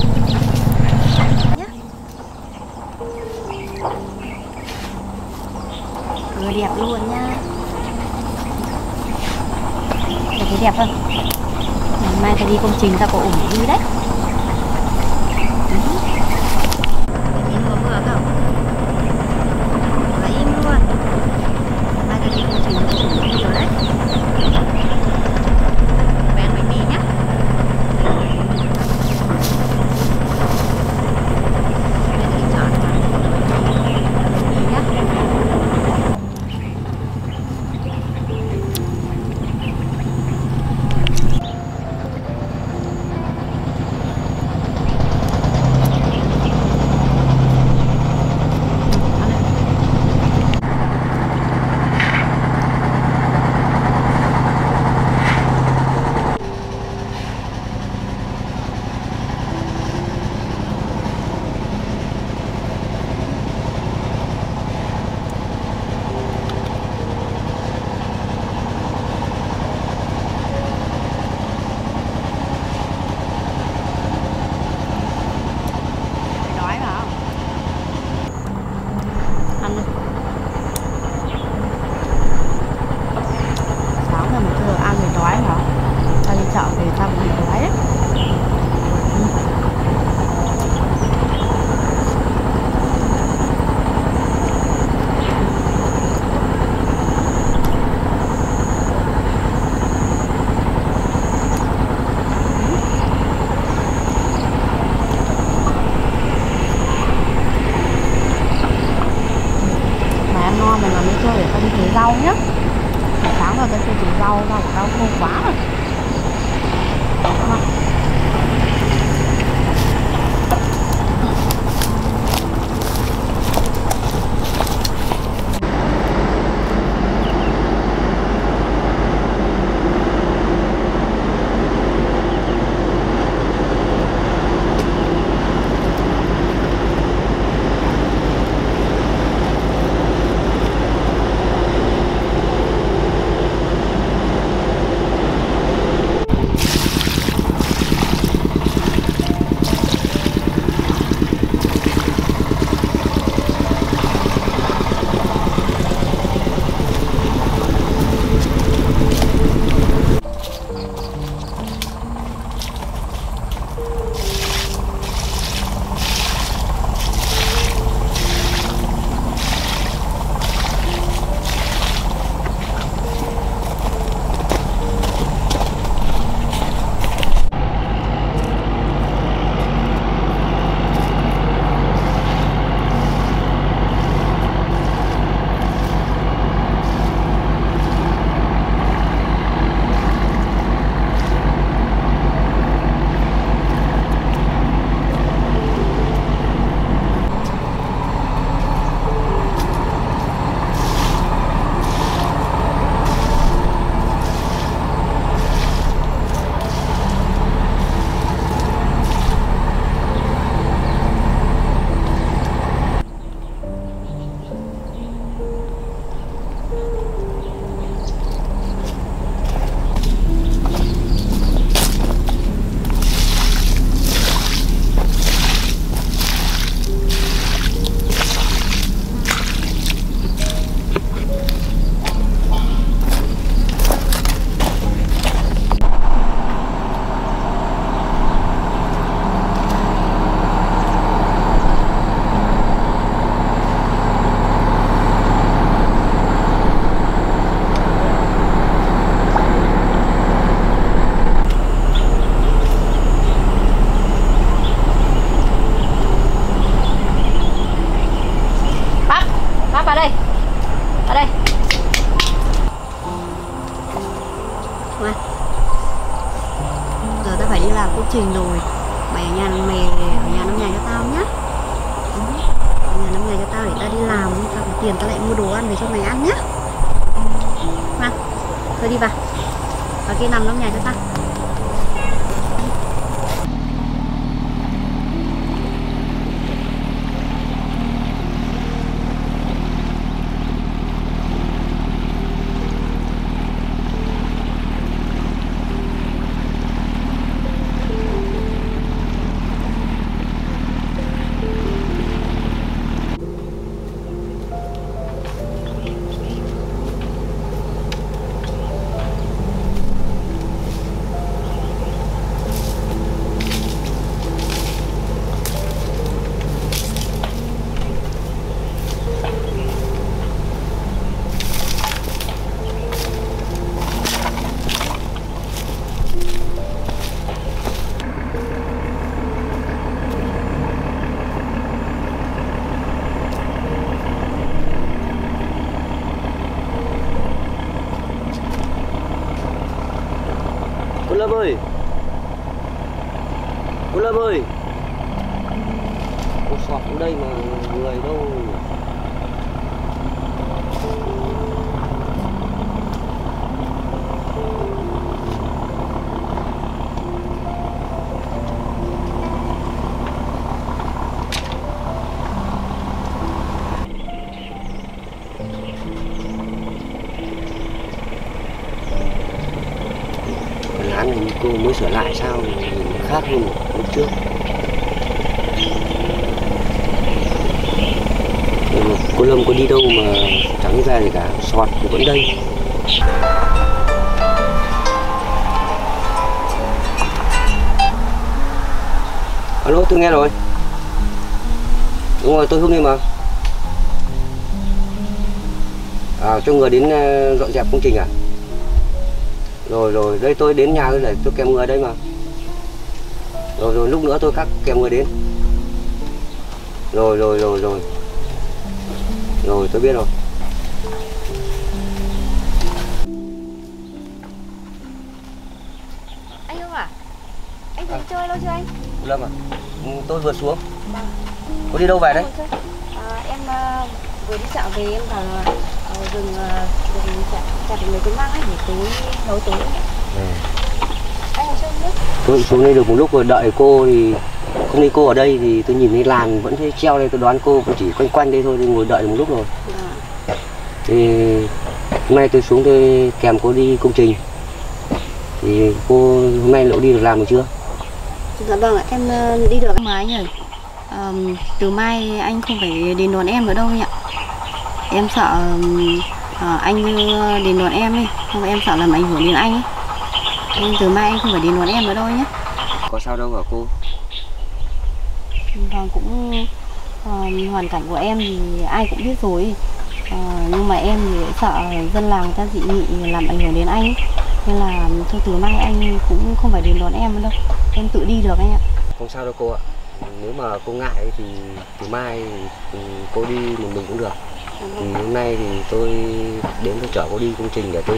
A: Vừa đẹp luôn nhá. Thấy đẹp không? Ngày mai ta đi công trình ta có ủng đi đấy. Im có vừa không? Và im luôn. Mai ta đi công trình ta có ủng đi rồi đấy. Về ăn bánh mì nhá. Mai ta đi chợ mà. Bánh mì nhá. Sáng rồi cái tôi chỉ rau khô quá rồi. Giờ ta phải đi làm công trình rồi. Mày ở nhà nằm nhà cho tao nhá. Ở nhà nằm nhà cho tao để tao đi làm, tao có tiền tao lại mua đồ ăn về cho mày ăn nhá. Mà, thôi đi vào. Vào kia nằm nhà cho tao.
B: Cô Lâm ơi! Cô Lâm ơi! Cô sọt xuống đây mà người đâu? Lán này cô mới sửa lại sao nhìn khác hơn lúc trước. Cô Lâm có đi đâu mà chẳng ra gì cả, sọt thì vẫn đây. Alo, tôi nghe rồi. Đúng rồi, tôi Hưng đi mà. Cho người đến dọn dẹp công trình à? Rồi, đây tôi đến nhà để tôi kèm người đây mà. Rồi, lúc nữa tôi kèm người đến. Rồi, tôi biết rồi.
A: chơi đâu chưa anh?
B: Lâm à? Tôi vừa xuống. Cô đi đâu về đấy?
A: Em vừa đi chợ về, em vào rừng chặt mấy cái măng ấy để tối nấu tối. Anh ở chơi nước.
B: Tôi xuống đây được một lúc rồi, đợi cô thì không thấy cô ở đây thì tôi nhìn thấy làn vẫn thấy treo đây, tôi đoán cô cũng chỉ quanh quanh đây thôi, tôi ngồi đợi một lúc rồi. Thì hôm nay tôi xuống tôi kèm cô đi công trình. Thì cô hôm nay lộ đi được làm được chưa?
A: Dạ vâng ạ, em đi được mà anh ơi. Từ mai anh không phải đến đón em nữa đâu anh ạ. Em sợ anh đến đón em ấy, không em sợ làm ảnh hưởng đến anh ấy. Nên từ mai anh không phải đến đón em nữa đâu nhé.
B: Có sao đâu hả cô?
A: Vâng, cũng hoàn cảnh của em thì ai cũng biết rồi. Nhưng mà em thì sợ dân làng người ta dị nghị làm ảnh hưởng đến anh ấy. Nên là thôi từ mai anh cũng không phải đến đón em nữa đâu. Em tự đi được anh ạ.
B: Không sao đâu cô ạ. Nếu mà cô ngại thì từ mai cô đi một mình cũng được. Thì hôm nay thì tôi đến tôi chở cô đi công trình để tôi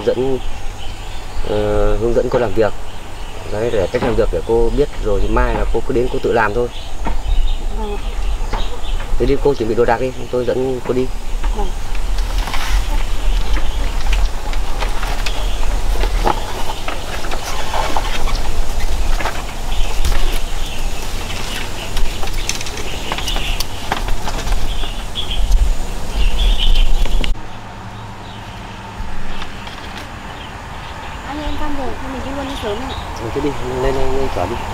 B: hướng dẫn cô làm việc. Đấy, để cách làm việc để cô biết rồi thì mai là cô cứ đến cô tự làm thôi.
A: Vâng.
B: Thế đi cô chuẩn bị đồ đạc đi, tôi dẫn cô đi.
A: Vâng. Anh em căn rồi, thôi mình đi luôn đi sớm ạ.
B: Thế đi, lên chở đi.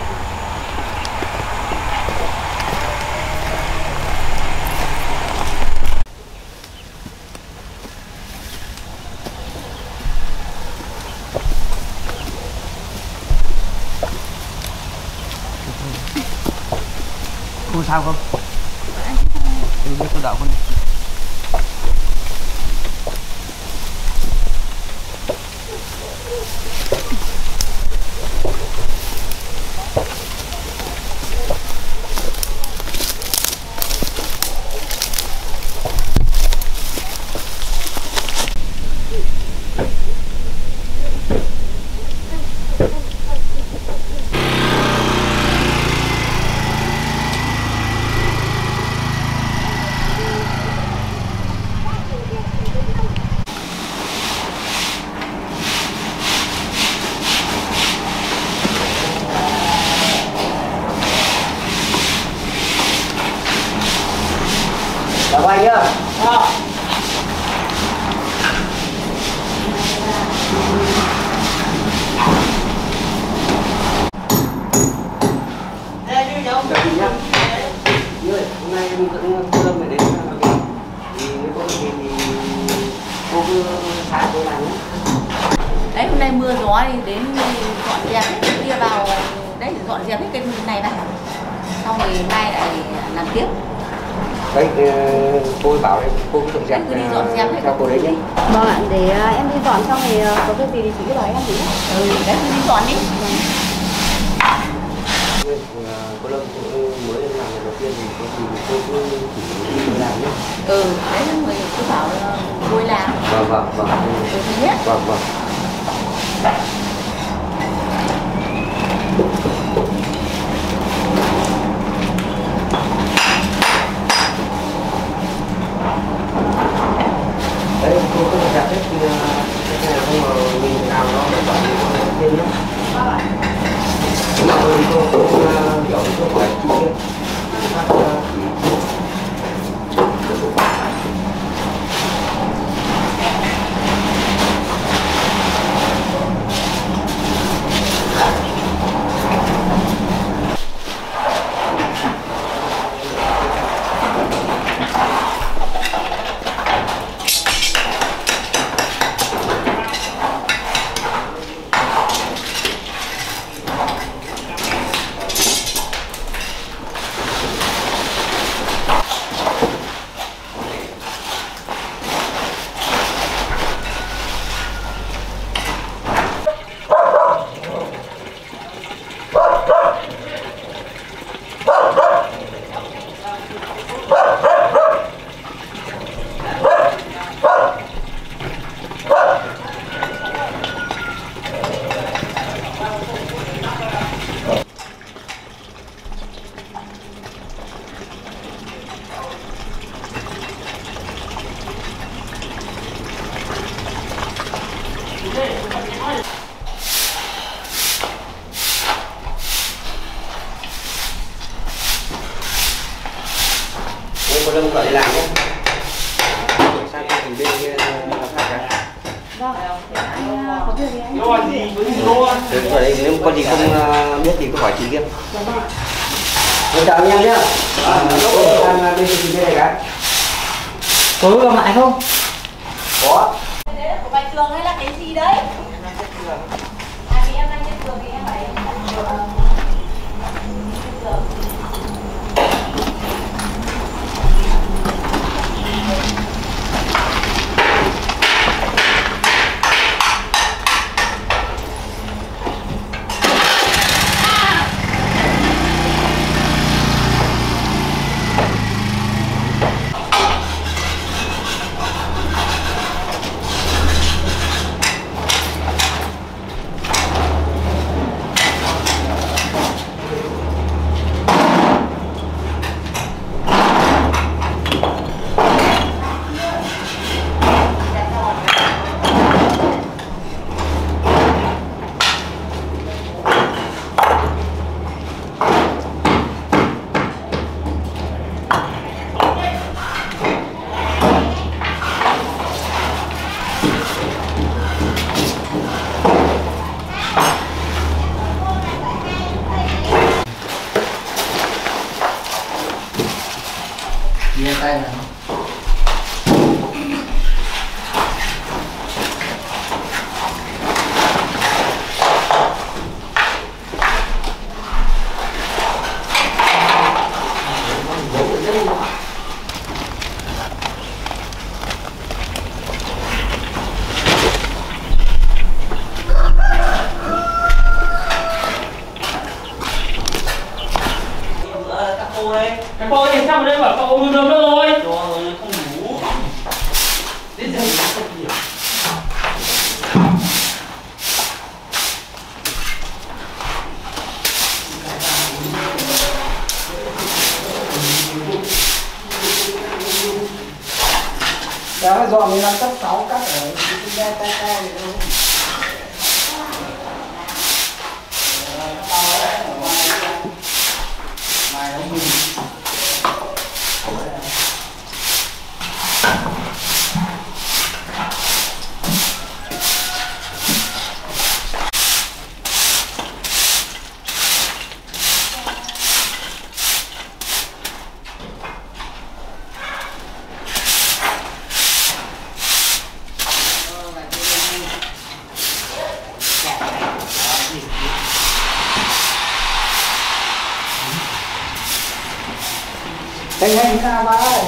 B: Cô sao không? Tôi đợi con. Chào anh nhá. Hôm nay em dẫn cô Lâm về đến làm việc. Thì nếu có gì thì cô cứ xả cô làm nhé.
F: Đấy, hôm nay mưa gió thì đến dọn dẹp hết cái kia vào đấy, dọn dẹp hết cái này này, xong rồi mai lại làm tiếp.
B: Đấy, cô bảo đấy, cô cứ dọn dẹp theo cô đấy nhé.
A: Vâng ạ, để em đi dọn xong thì có cái gì thì chị cứ nói em tí.
F: Đấy, đi dọn đi.
B: Cô Lâm mới làm lần đầu tiên thì cô cứ chỉ làm nhé.
F: Đấy người cứ bảo vui làm.
B: Vâng.
F: Thứ nhất.
B: Vâng. Đấy, cô cứ đặt hết cái này không mà mình làm nó phải bảo đi thêm nhé. Mà cô hiểu cô phải chịu nhé.
A: Vâng, anh có việc gì anh?
C: Lo gì với lo.
B: Thế ở đây nếu có gì không biết thì cứ hỏi chị kia. Em chào anh em nhé. Đang bên bên này cái.
C: Có gặp lại không?
B: Có.
A: Của bài trường hay là cái gì đấy? À thì em đang trên trường thì em phải
C: Chia tay là cái cô thì sao mà đây bảo cậu uống nước rồi. Rồi không đủ. Đến giờ nó không nhiều.
H: Đó dọn thì làm cấp 6 cắt ở cái tay này thôi. Anh hành ra ba ơi.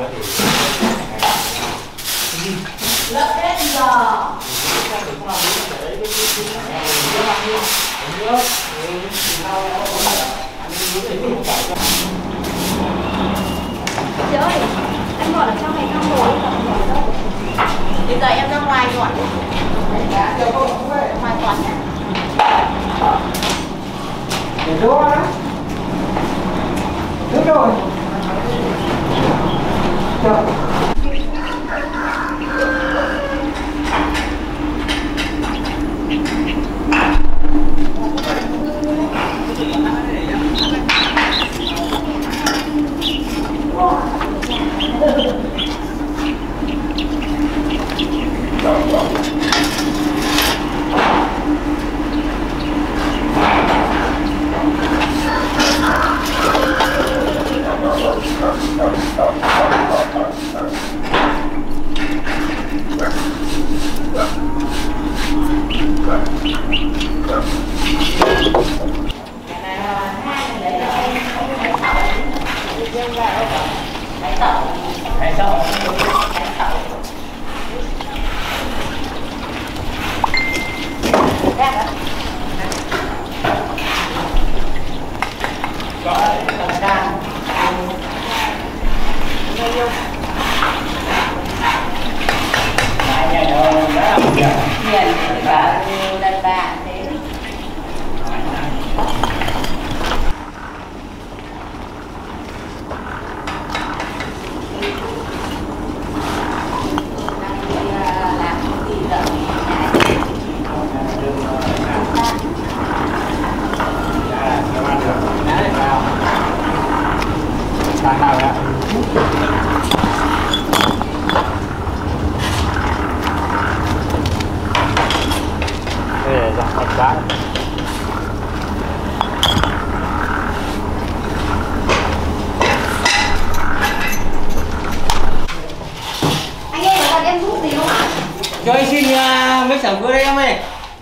F: Lợn hết giờ.
A: Chị ơi, anh gọi ở trong này xong rồi, còn đâu? Bây giờ em ra ngoài dọn. Ngoài dọn nhé.
H: Để đua đó. Đúng rồi. Rồi.
C: mấy xả vừa đây em ơi.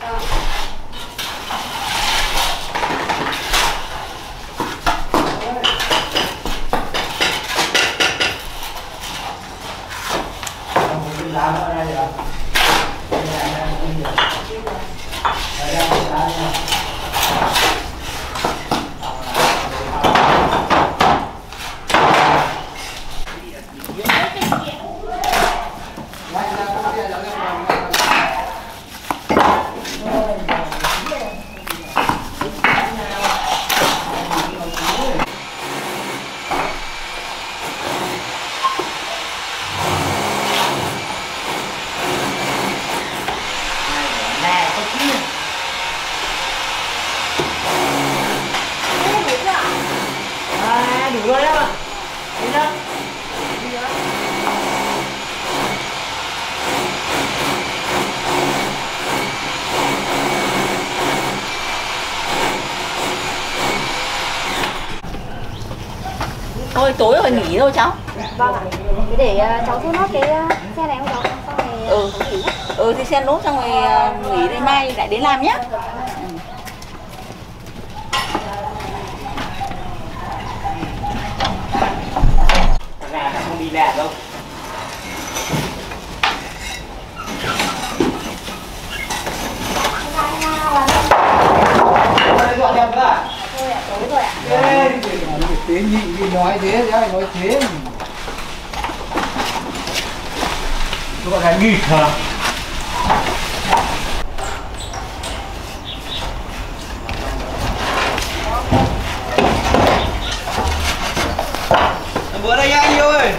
F: Đủ rồi em ạ. Đi nhá. Thôi tối rồi nghỉ thôi cháu.
A: Vâng ạ. Thế để cháu thu nốt cái xe này không cháu? Xong rồi cháu nghỉ nhé.
F: Thì xe nốt xong rồi nghỉ đến mai lại đến làm nhé.
C: Không đi lẹ đâu. Gọi em nữa à?
A: Thôi ạ, tối rồi ạ.
H: Tế nhị đi nói thế, nói thế.
C: Gọi là nghỉ hả? Bữa đây nha anh yêu ơi.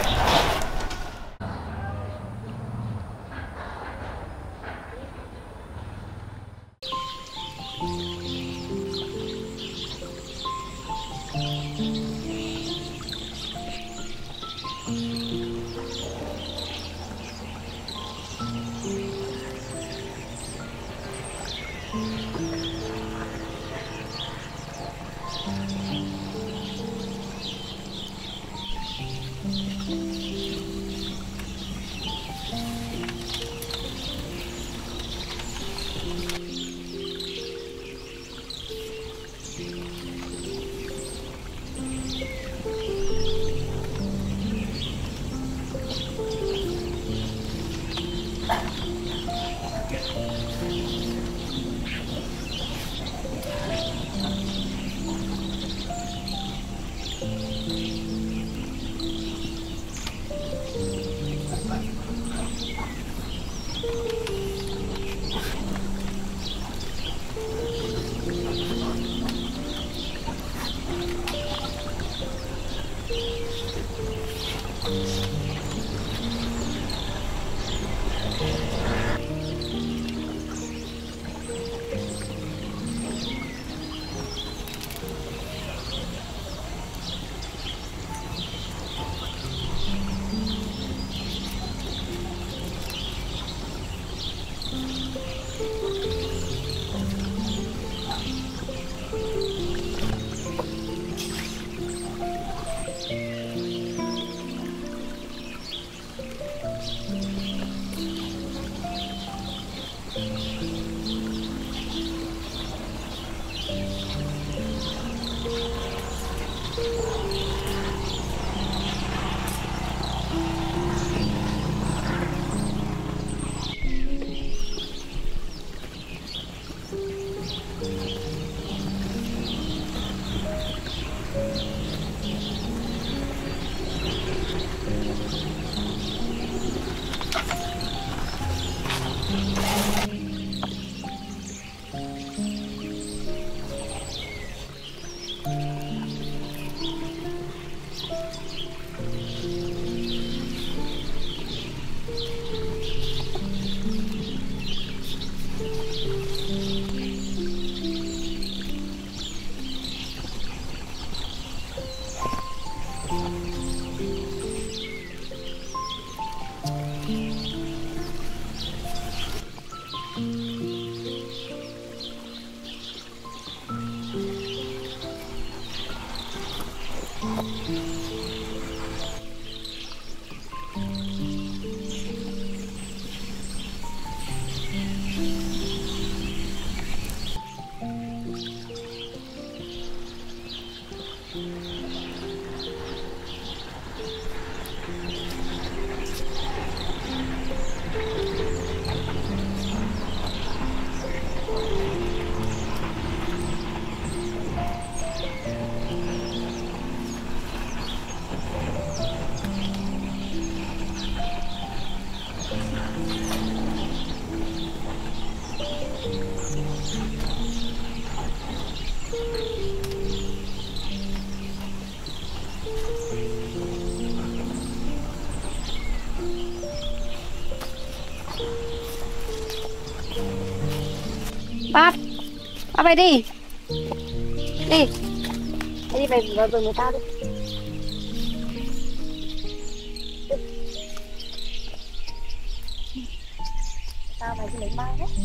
A: Bác về đi. Đi. Đi về vào vườn người ta đi. Tao phải đi lấy mai đấy.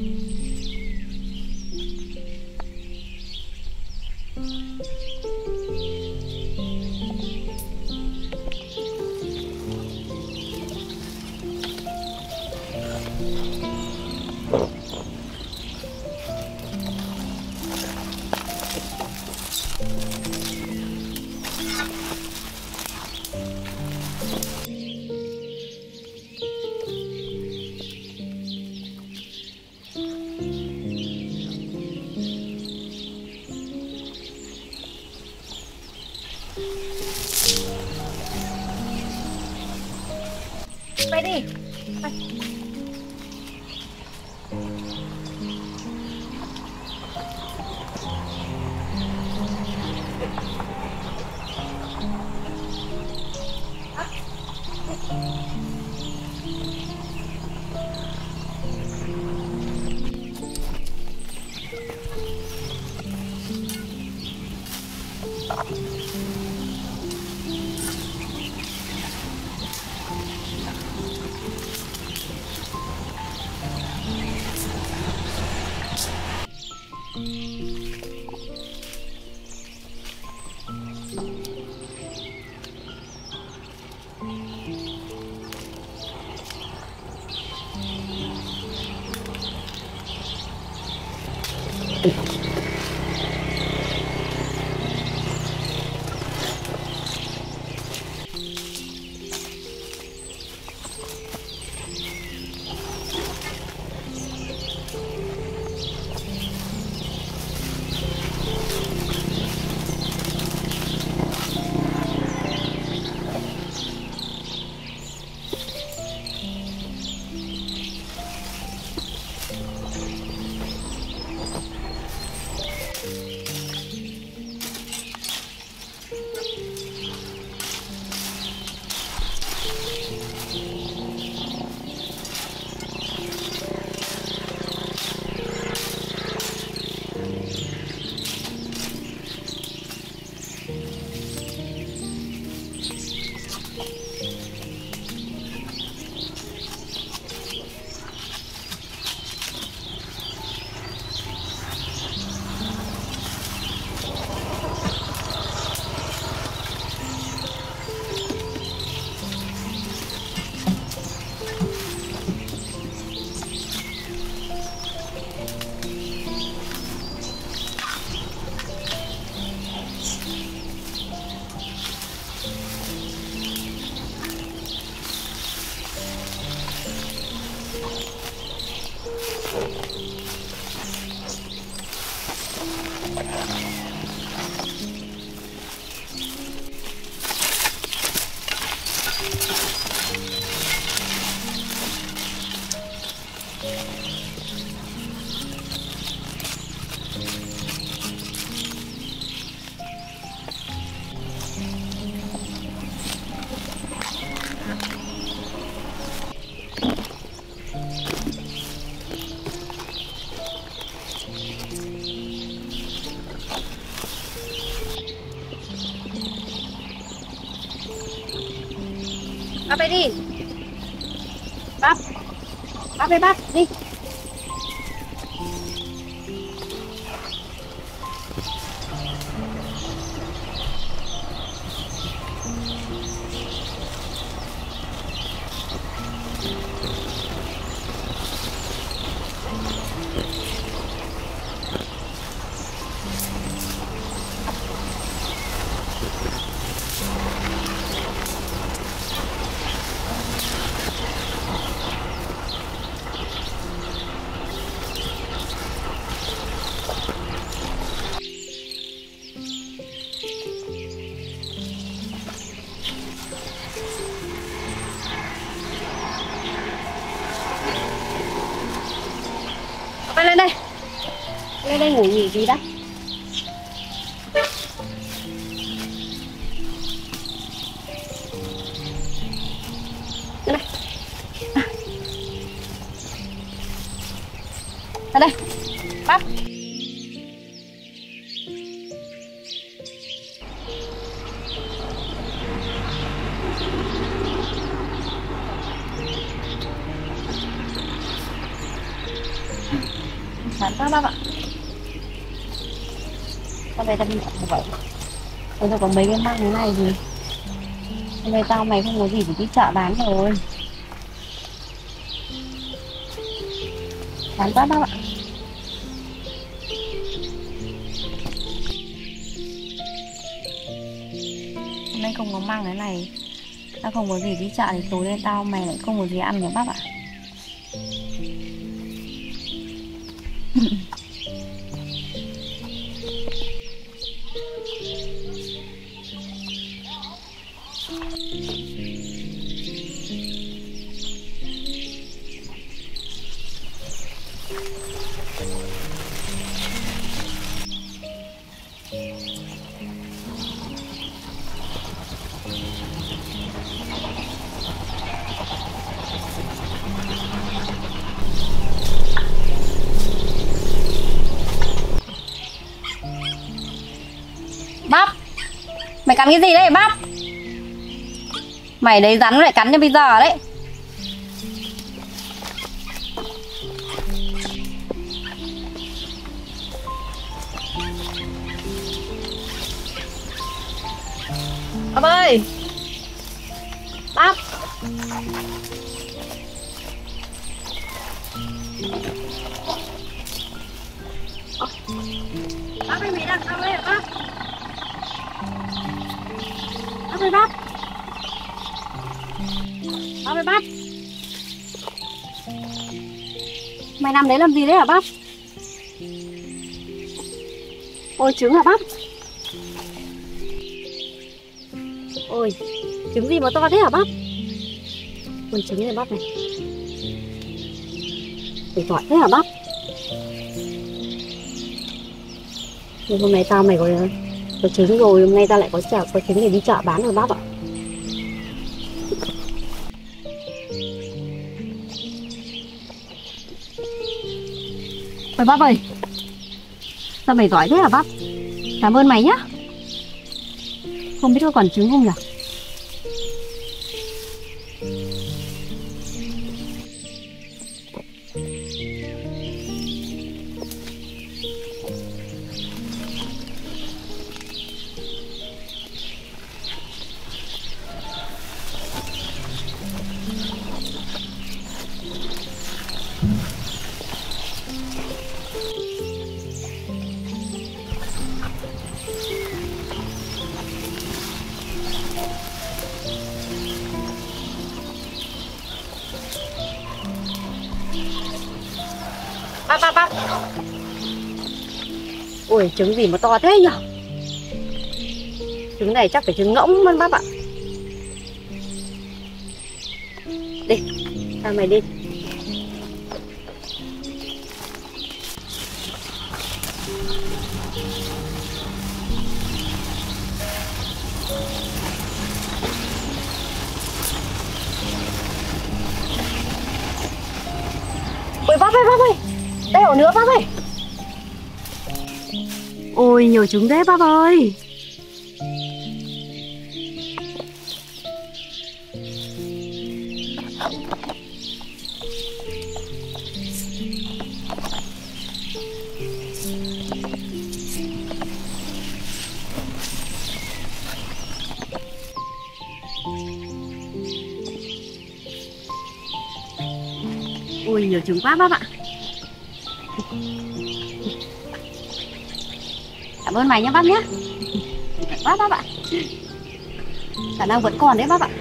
A: Về đi. Bác về đi. Bác về bác, đi. Bác lên đây. Lên đây ngủ nghỉ tí đã. Lên đây. Lên đây. Bác. Sẵn quá bác ạ. Sao đây ta bị vậy? Bây giờ có mấy cái măng thế này thì hôm nay tao mày không có gì để đi chợ bán rồi. Sẵn quá bác ạ. Hôm nay không có măng thế này, tao không có gì đi chợ thì tối nay tao mày lại không có gì ăn nữa bác ạ. Bắp, mày cắn cái gì đấy Bắp? Mày đấy rắn lại cắn cho bây giờ đấy. Bắp ơi, Bắp. Bắp ơi, mày đang sao đấy hả Bắp? Bắp ơi Bắp. Bắp ơi Bắp. Mày nằm đấy làm gì đấy hả Bắp? Ôi trứng hả Bắp? Ôi trứng gì mà to thế hả Bắp? Ôi trứng này Bắp này. Phải giỏi thế hả Bắp? Nhưng hôm nay tao mày có trứng rồi, hôm nay tao lại có trứng để đi chợ bán rồi Bắp ạ. Ôi Bắp ơi, sao mày giỏi thế hả Bắp? Cảm ơn mày nhá. Không biết có còn trứng không nhỉ? Bắp. Ôi trứng gì mà to thế nhỉ? Trứng này chắc phải trứng ngỗng mất Bắp ạ. Đi, sao mày đi. Ôi Bắp ơi, đây ổ nữa Bắp ơi. Ôi nhiều trứng thế Bắp ơi. Ôi nhiều trứng quá Bắp ạ. Cảm ơn mày nhé Bắp nhé. Quá Bắp ạ. Khả năng vẫn còn đấy Bắp ạ.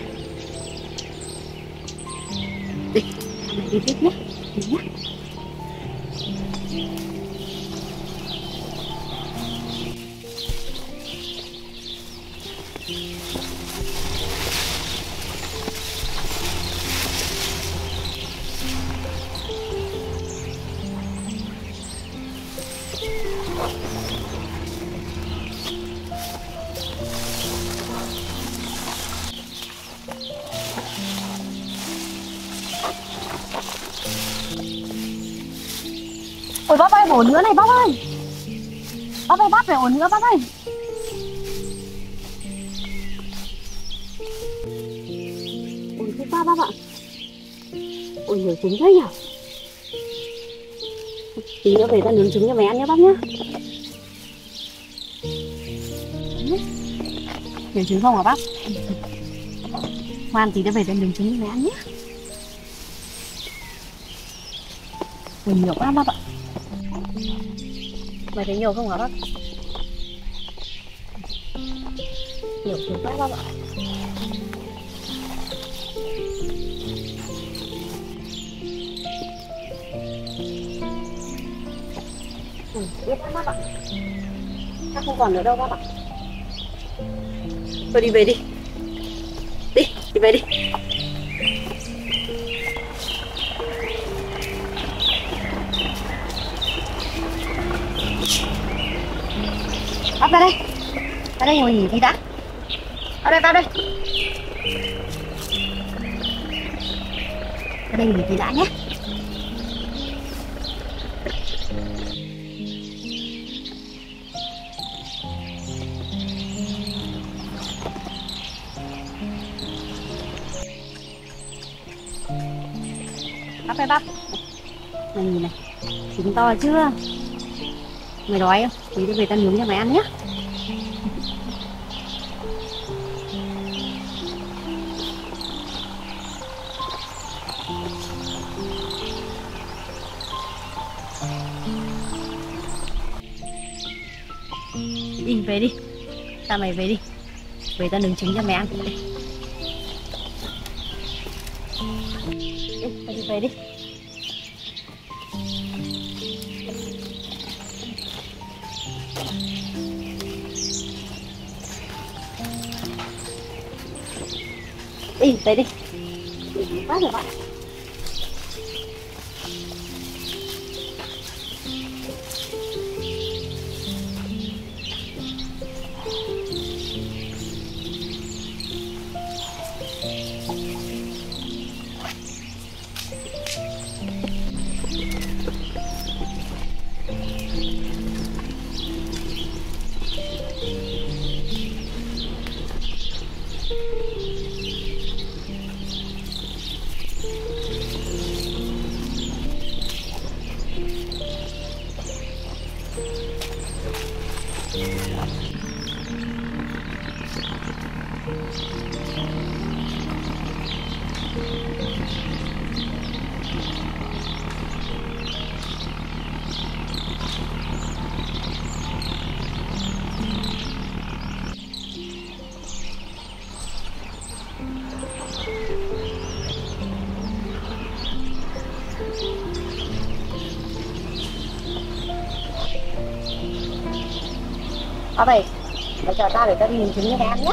A: Đi tiếp nhé. Đi nhé.
I: Ôi bác ơi, ổ nữa này bác ơi. Bác ơi, bác phải ổ nữa bác ơi. Ôi thích quá bác ạ. Ôi nhiều trứng thế nhỉ. Tí nữa về ta nướng trứng cho mẹ ăn nhé bác nhé. Nhiều trứng không hả bác? Ngoan tí nữa về ta nướng trứng cho mẹ ăn nhé. Ôi nhiều quá bác ạ. Mày thấy nhiều không hả bác? Nhiều trứng quá bác ạ. Biết bác ạ. Chắc không còn nữa đâu bác ạ. Thôi đi về đi. Đi về đi. Bác ra đây. Ra đây ngồi nghỉ tí đã. Vào đây, vào đây. Ra đây nghỉ tí đã nhé. Bác ơi bác. Mày nhìn này. Trứng to chưa? Mày đói không? Tí nữa về ta nướng cho mày ăn nhé. Đi về đi. Ta mày về đi. Về ta nướng trứng cho mày ăn. Đi về đi. Đi về đi. Quá rồi bạn. Bác ơi, mày chờ ta để ta đi nhìn trứng cho mẹ ăn nhé.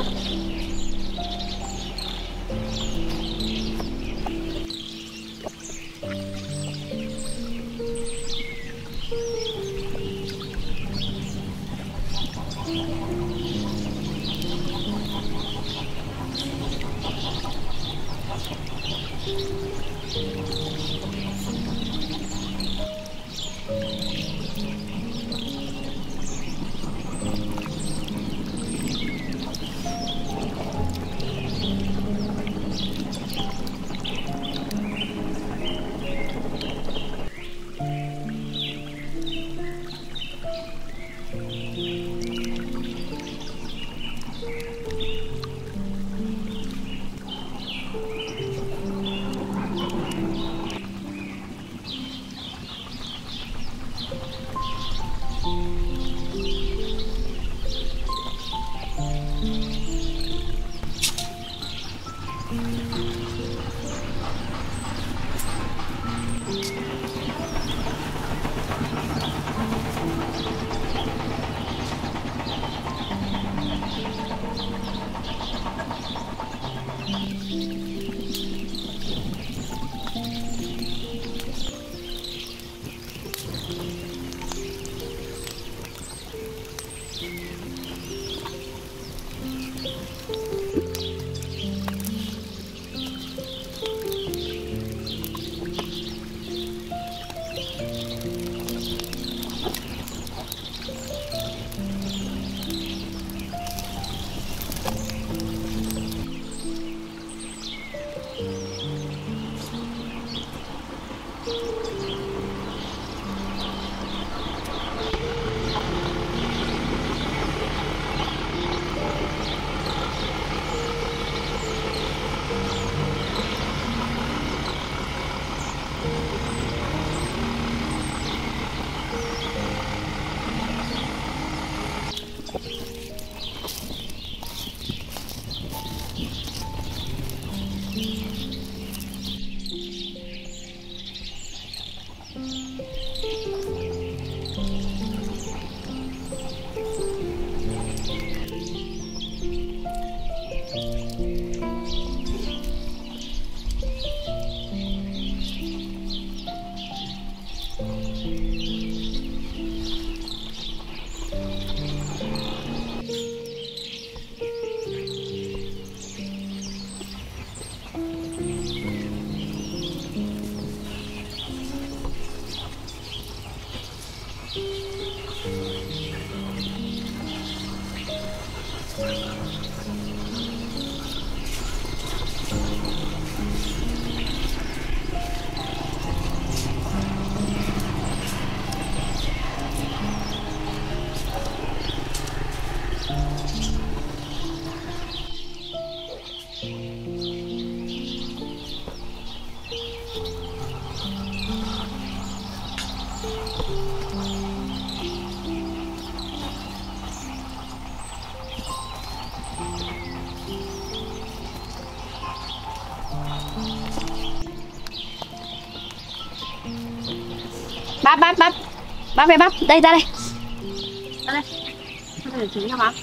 A: Bắp về bắp, đây ra đây. Ra đây. Cho mình trứng cho bắp.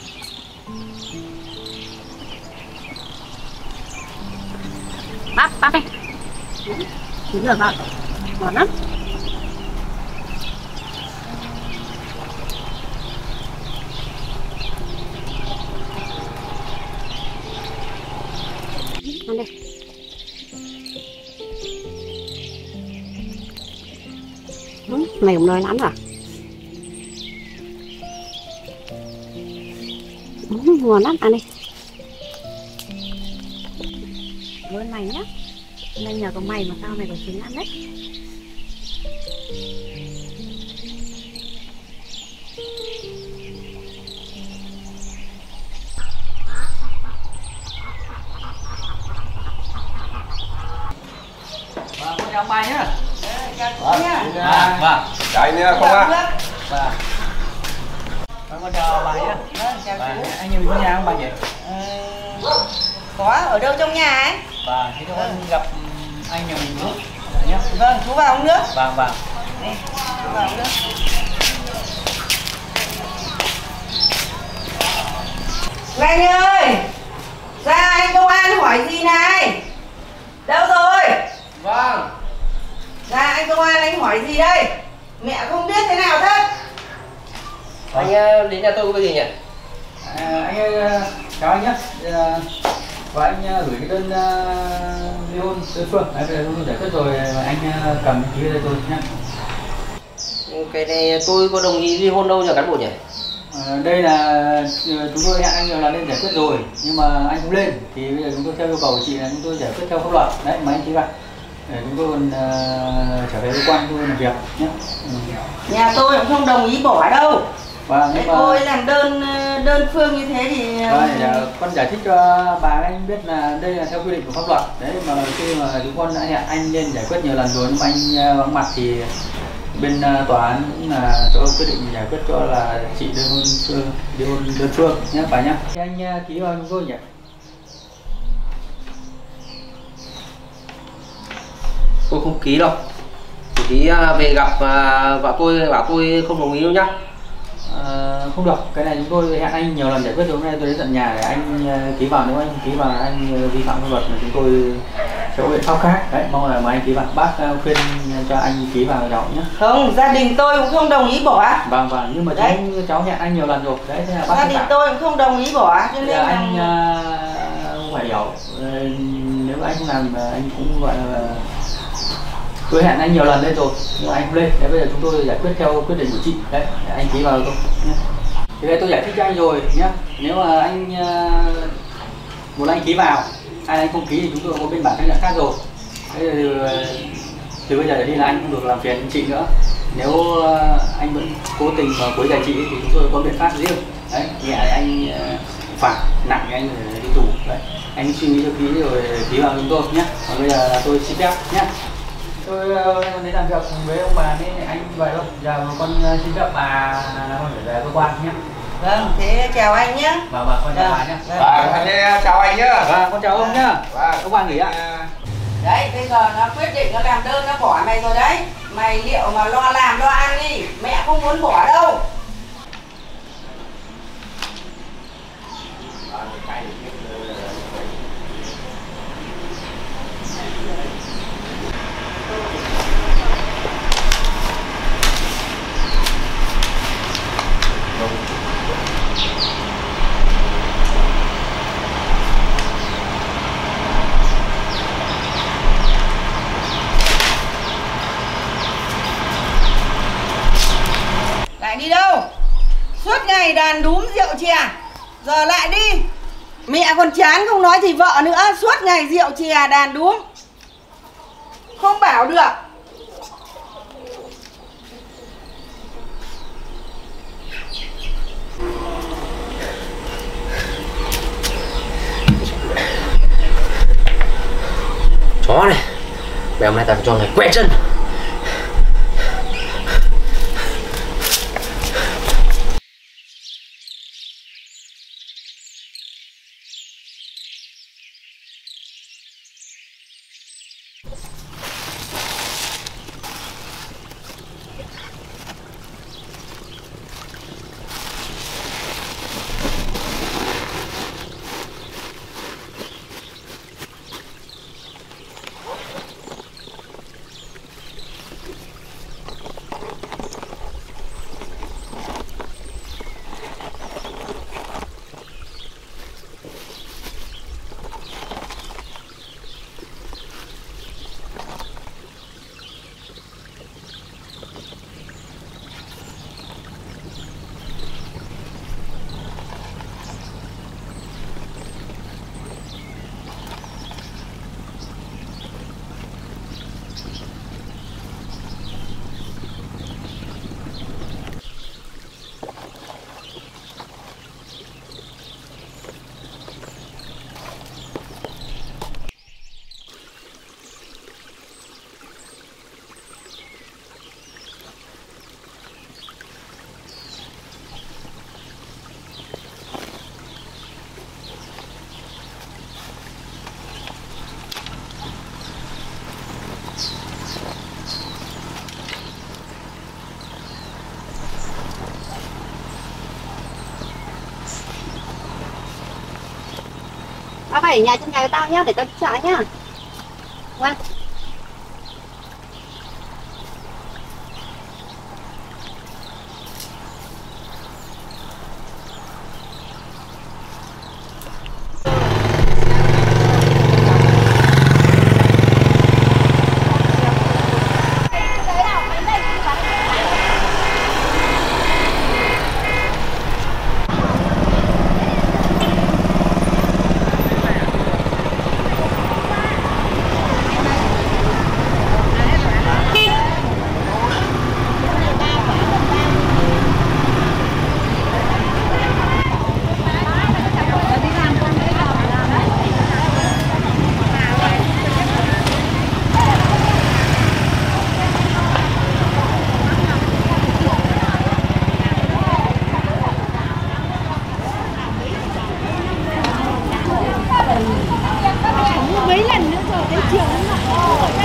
A: Bắp đây. Trứng rồi bắp. Ngon lắm. Ăn đi. Mày cũng nói lắm rồi. Ngon lắm, ăn đi. Cảm ơn mày nhé. Nên nhờ có mày mà tao mày có trứng ăn đấy.
C: Con chào mày nhá.
D: Vâng.
G: Chạy nha không á.
C: Vâng. Con chào bà nhá. Anh nhìn có nhà không bà nhỉ?
A: Có, ở đâu trong nhà ấy?
C: Vâng, thế con gặp anh nhà mình nước nhá.
A: Vâng, chú vào uống nước.
C: Vâng, vâng.
A: Đây, chú vào uống nước. Anh ơi! Ra anh công an hỏi gì này? Đâu rồi?
E: Vâng.
A: Ra anh công an anh hỏi gì đây? Mẹ không biết thế nào thế?
E: Anh đến nhà tôi có cái gì nhỉ?
C: Anh ơi, chào anh nhé. Và anh gửi cái đơn ly hôn đơn phương. Bây giờ tôi giải quyết rồi, anh cầm ký đây tôi nhé.
E: Cái này tôi có đồng ý ly hôn đâu nhờ cán bộ nhỉ?
C: Đây là chúng tôi hẹn anh nhiều lần lên giải quyết rồi, nhưng mà anh không lên thì bây giờ chúng tôi theo yêu cầu của chị là chúng tôi giải quyết theo pháp luật đấy mà anh ký vào để chúng tôi còn trở về cơ quan tôi làm việc nhé.
A: Nhà tôi cũng không đồng ý bỏ đâu.
C: Và nhưng mà
A: tôi làm đơn phương như thế thì
C: con giải thích cho bà anh biết là đây là theo quy định của pháp luật đấy, mà khi mà chúng con đã hẹn anh lên giải quyết nhiều lần rồi nhưng mà anh vắng mặt thì bên tòa án cũng là cho quyết định giải quyết cho là chị ly hôn đơn phương nhé bà nhé. Anh ký vào chúng tôi nhỉ?
E: Tôi không ký đâu. Chỉ ký về gặp vợ tôi bảo tôi không đồng ý đâu nhá.
C: Không được, cái này chúng tôi hẹn anh nhiều lần giải quyết rồi, hôm nay tôi đến tận nhà để anh ký vào. Nếu anh ký vào anh vi phạm pháp luật thì chúng tôi sẽ có biện pháp khác đấy, mong là mà anh ký vào. Bác khuyên cho anh ký vào cháu nhé.
A: Không, gia đình tôi cũng không đồng ý bỏ.
C: Vâng, nhưng mà cháu hẹn anh nhiều lần rồi đấy, thế là bác
A: gia đình tôi cũng không đồng ý bỏ cho nên
C: anh phải hiểu. Nếu anh không làm anh cũng gọi là tôi hẹn anh nhiều lần lên rồi nhưng mà anh không lên. Đấy, bây giờ chúng tôi giải quyết theo quyết định của chị đấy, anh ký vào thôi nhé. Thì đây tôi giải thích cho anh rồi nhé. Nếu mà anh muốn anh ký vào hay anh không ký thì chúng tôi có biên bản xác nhận khác rồi. Đấy, từ bây giờ trở đi là anh không được làm phiền chị nữa. Nếu anh vẫn cố tình mà quấy rầy chị thì chúng tôi có biện pháp riêng đấy, nhẹ anh phạt, nặng thì anh đi tù đấy. Anh suy nghĩ cho ký rồi ký vào chúng tôi nhé. Còn bây giờ tôi xin phép nhé. Tôi đến làm việc với ông bà nên anh vậy thôi. Giờ con xin phép bà để về cơ quan nhé.
A: Vâng, thế chào anh nhé.
C: Vâng, con chào bà nhé.
G: Anh chào anh nhá.
C: Vâng, con chào ông nhé. Ông bà nghỉ ạ.
A: Đấy, bây giờ nó quyết định nó làm đơn nó bỏ mày rồi đấy. Mày liệu mà lo làm lo ăn đi. Mẹ không muốn bỏ đâu.
I: ngày đàn đúm rượu chè. Giờ lại đi. Mẹ còn chán không nói thì vợ nữa. Suốt ngày rượu chè đàn đúm. Không bảo được.
E: Chó này, mẹ hôm nay tao cho mày quẹ chân.
A: Bác phải ở nhà trong nhà với tao nhá, để tao đi chợ nhá. Ngoan.
I: Mấy lần nữa rồi, cái chiều nó ở đây.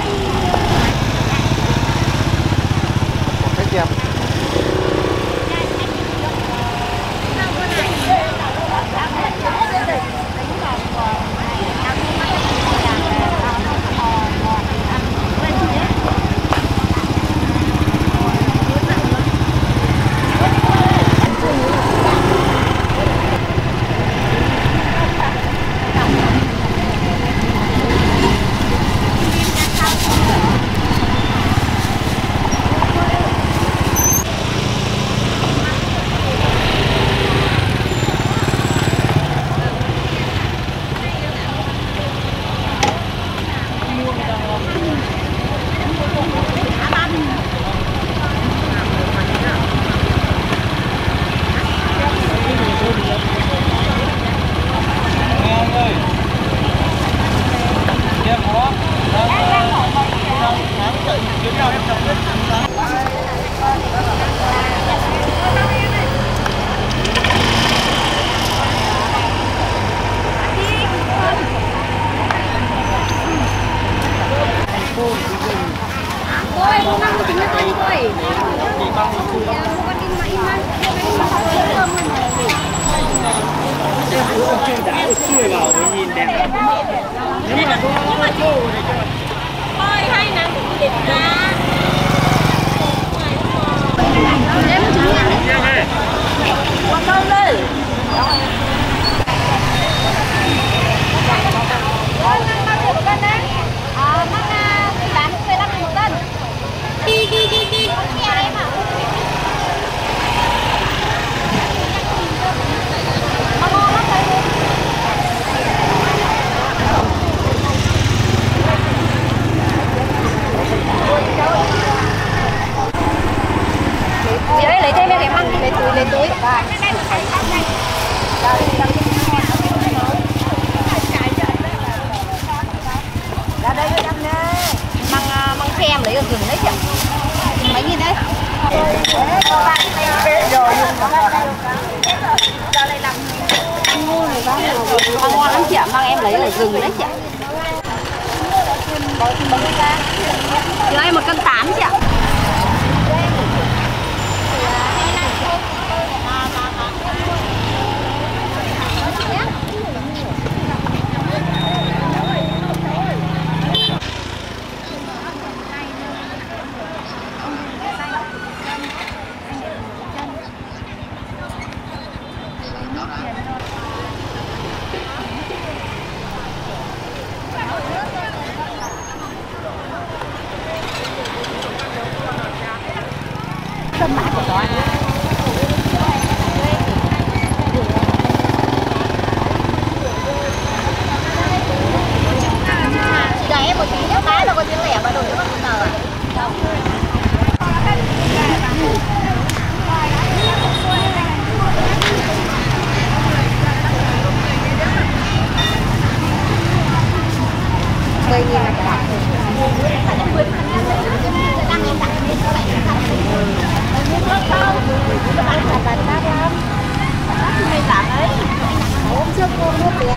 G: Thấy chưa?
I: đây cái măng lấy túi. Ra đây cho em đây. Măng khem lấy ở rừng đấy chị. Mấy nghìn đấy. Măng ngon lắm chị ạ, măng em lấy ở rừng đấy chị ạ. Cho em 1 cân 8 chị ạ. Cân mã của nó. Chị đẩy em một tí nhé, cái là có tiếng lẻ mà đổi cho con tờ à? Mười nghìn là cả. Hôm trước cô mua tiền.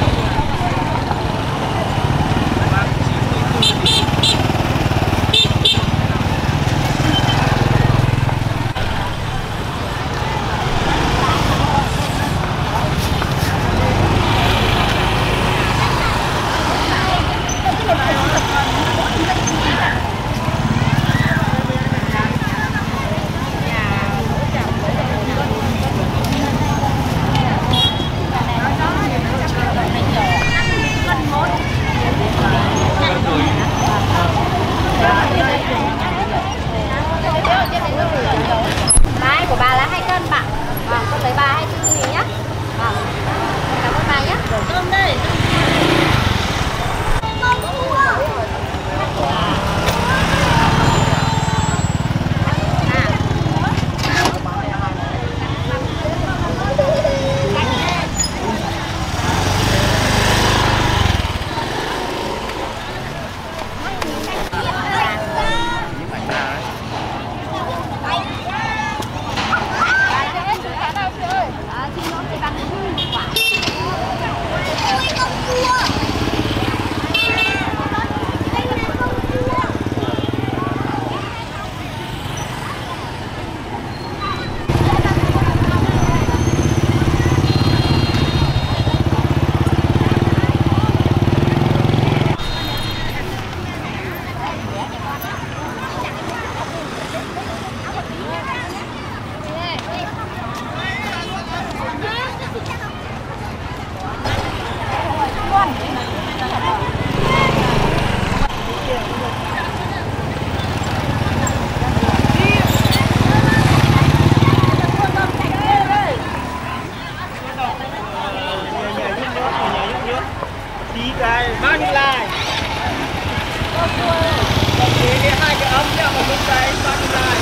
I: Mai của bà là 2 cân bạn. Vâng, con lấy bà 24 nghìn nhá. Vâng. Cảm ơn bà nhé. Cơm đây.
H: Bao nhiêu lại? Cái 2 cái ấm nhá, một cái bao nhiêu lại?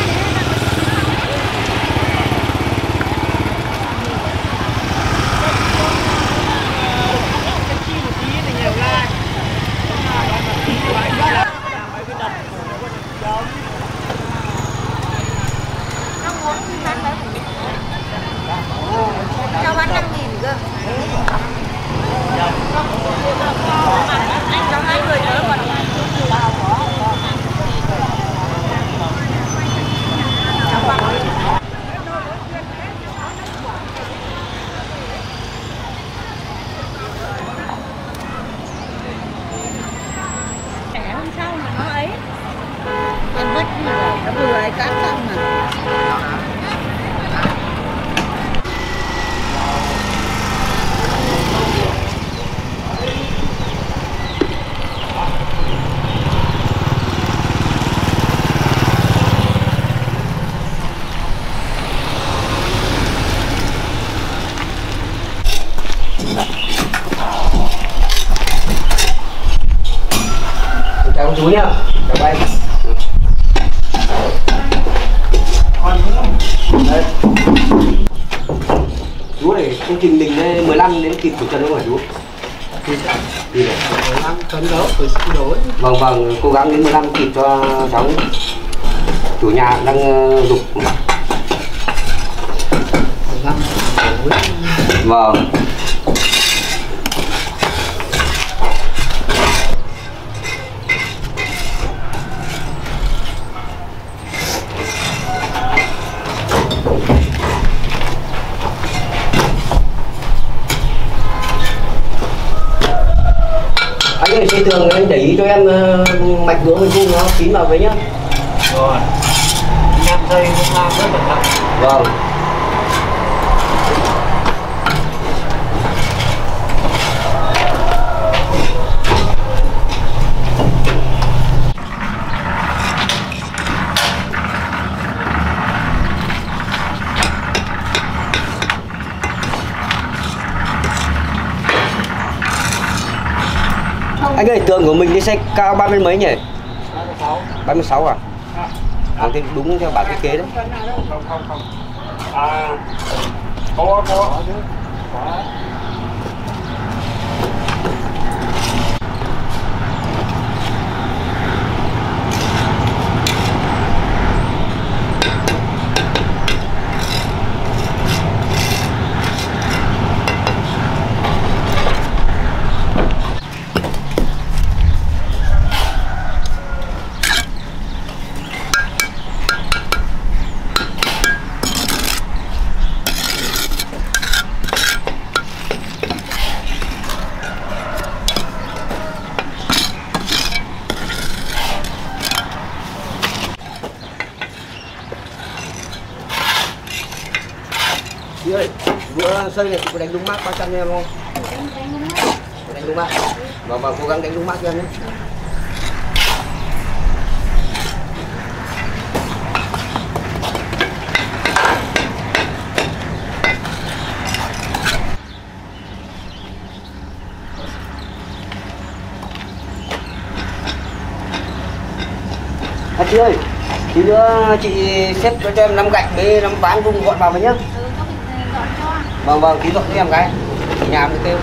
H: Cái chi một tí thì nhiều lại.
I: Cho bán 5.000 cơ. Anh cho 2 người nữa còn. Trẻ hôm sau mà nó ấy. Em vứt rồi, nó vừa ấy cắt xong mà.
B: Chào ông chú nhá. Chào anh. công trình mình 15 đến kịp của Trần không phải chú? Đi rồi.
H: 15 phấn đấu phải xin lỗi.
B: Vâng, cố gắng đến 15 kịp cho cháu. Chủ nhà đang dục.
H: 15
B: Vâng. Anh ơi, xây tường anh để ý cho em mạch gỗ với vuông nó kín vào với nhá.
H: rồi. 5 giây cũng làm rất cẩn thận.
B: Vâng. Anh ơi, tường của mình đi xây cao 30 mấy nhỉ?
H: 36.
B: 36 à? Thì đúng theo bản thiết kế đấy.
H: Không. Có.
B: Chị ơi, bữa xây này chị có đánh đúng mát 300 em không? Đánh đúng mát. Vâng, cố gắng đánh đúng mát cho em nhé. Chị ơi, tí nữa chị xếp cho em 5 gạch với 5 ván vung gọn vào với nhá. Vâng, tí dọn cho em cái. Nhà em kêu.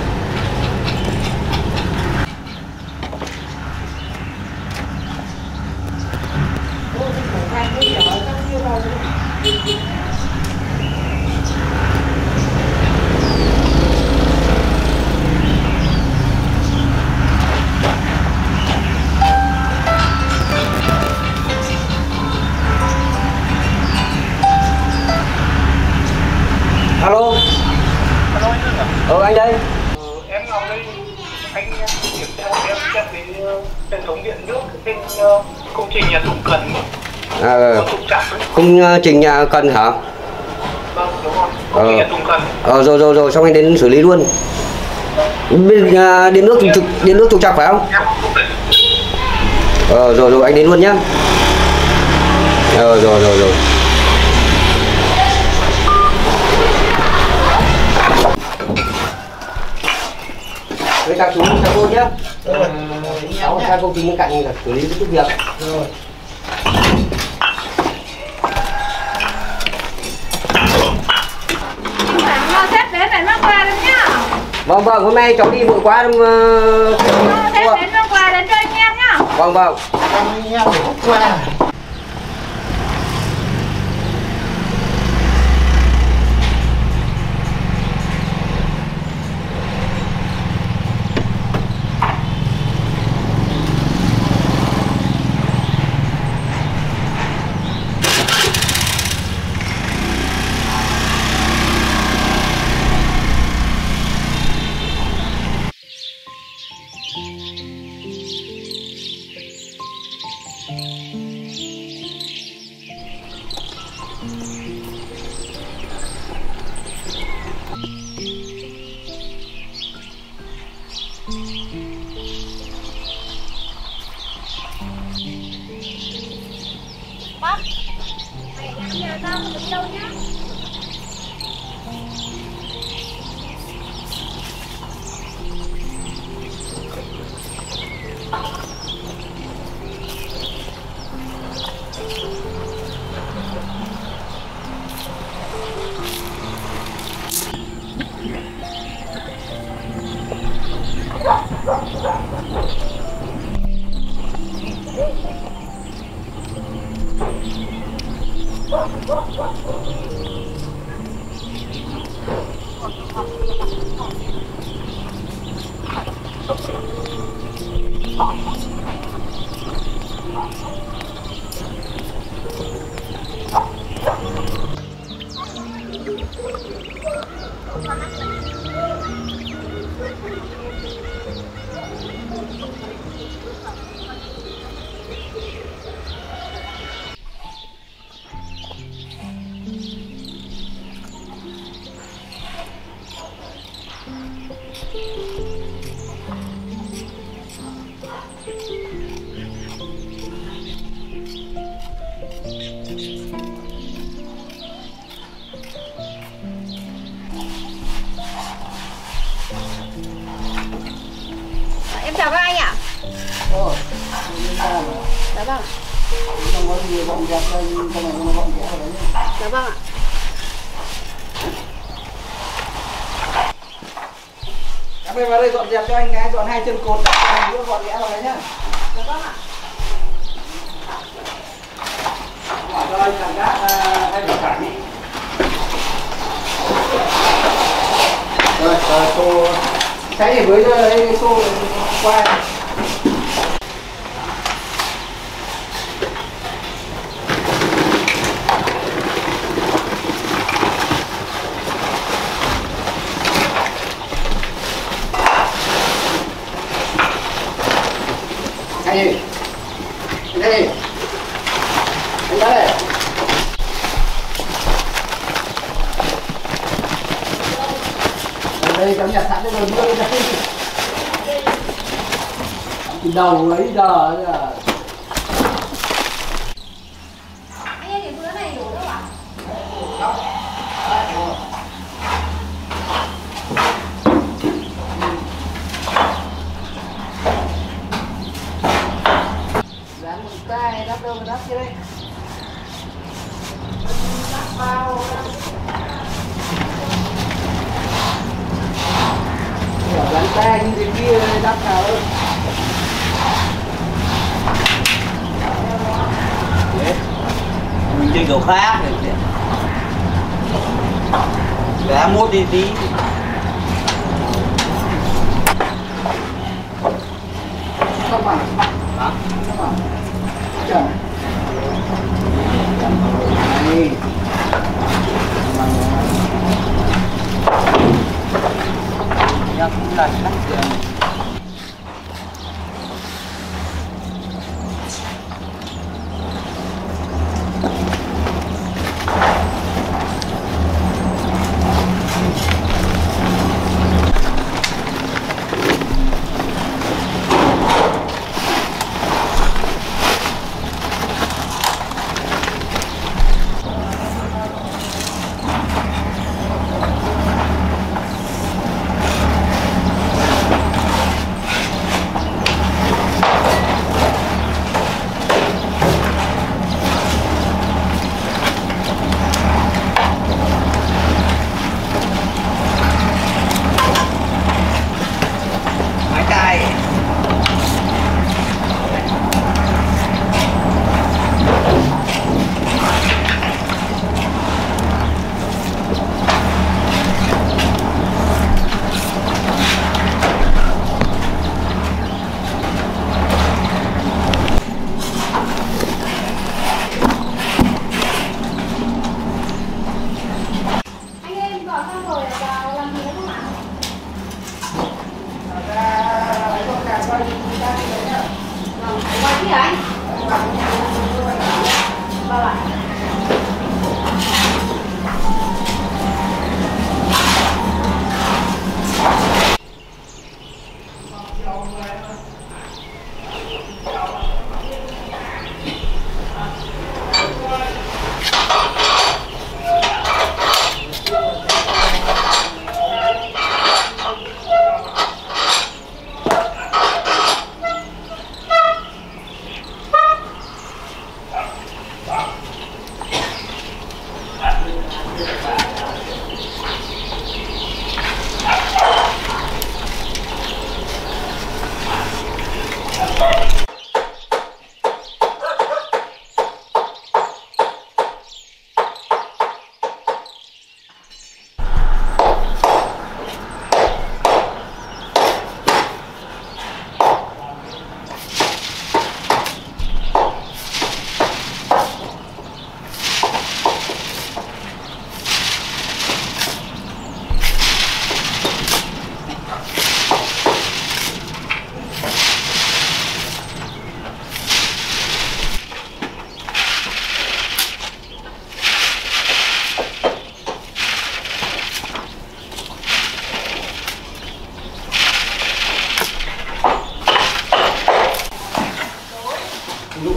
B: Alo. Anh đây.
H: Em Ngọc đây. Anh kiểm tra em xem cái hệ thống điện nước trên công trình nhà Tùng Cần.
B: Công trình nhà Cần hả?
H: Vâng, đúng rồi. Công trình nhà Tùng Cần.
B: Rồi, xong anh đến xử lý luôn. Bên điện nước trục trặc phải không? Rồi anh đến luôn nhá. Rồi. Với các chú chào cô nhé. Hai công trình bên cạnh là xử lý chút việc.
H: Rồi.
I: Xếp đến này mang quà đến nhá.
B: Vâng, hôm nay cháu đi vội quá.
I: Xếp đến mang quà đến cho anh em nhá.
B: Vâng.
H: Anh em để có quà.
I: Bác, mày làm nhà tao không được đâu nhá.
A: Em chào các anh ạ. Dạ vâng.
C: Không có gì dọn dẹp đây, không phải nó dọn dẹp ở đấy nhé.
A: Dạ vâng ạ.
C: Các em vào đây dọn dẹp cho anh cái, dọn 2 chân cột, nữa gọn ghẽ vào đấy nhá.
A: Dạ vâng ạ.
C: Hỏi cho anh cảm giác thay đổi cảnh đi. Rồi, xô cái này với cái xô qua. Đây, đây, anh đây. Đây cháu nhặt sẵn cho rồi mưa đây. Từ đầu lấy giờ là
A: Anh ơi, cái bữa này đủ đâu ạ?
C: dán một tay đắp đâu mà đắp kia đây. Đắp bao. Dán tay như thế kia đắp nào hơn.
B: Mình chơi kiểu khác để mốt đi tí.
C: Không phải.
B: Hả?
C: Không phải. Chờ. Đây.
B: Nhá, cũng là cắt tiền.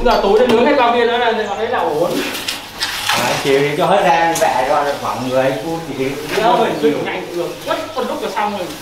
C: Đúng là tối đến nướng hết bao nhiêu nữa là đấy là ổn.
D: Chiều thì cho hết ra vẽ cho khoảng 10 phút thì
C: nó mình cứ nhanh được quất con lúc là xong rồi.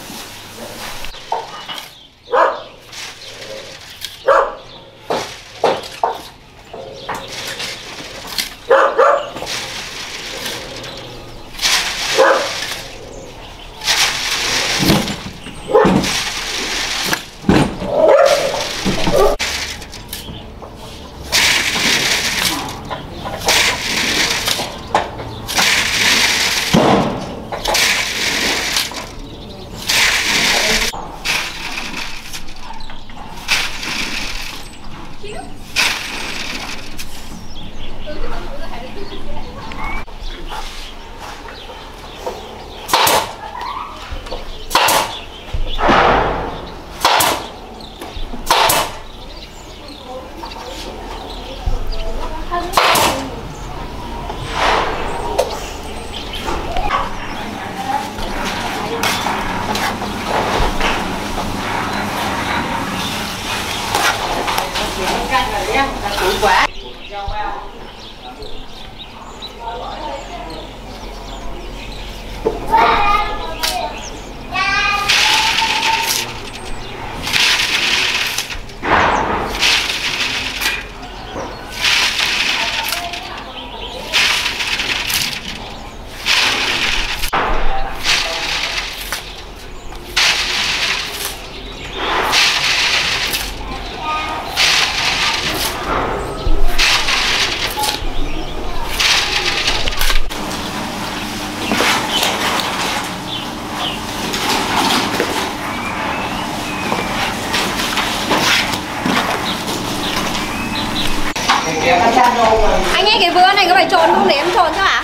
I: Anh ơi, cái vữa này có phải trộn không để em trộn cho ạ?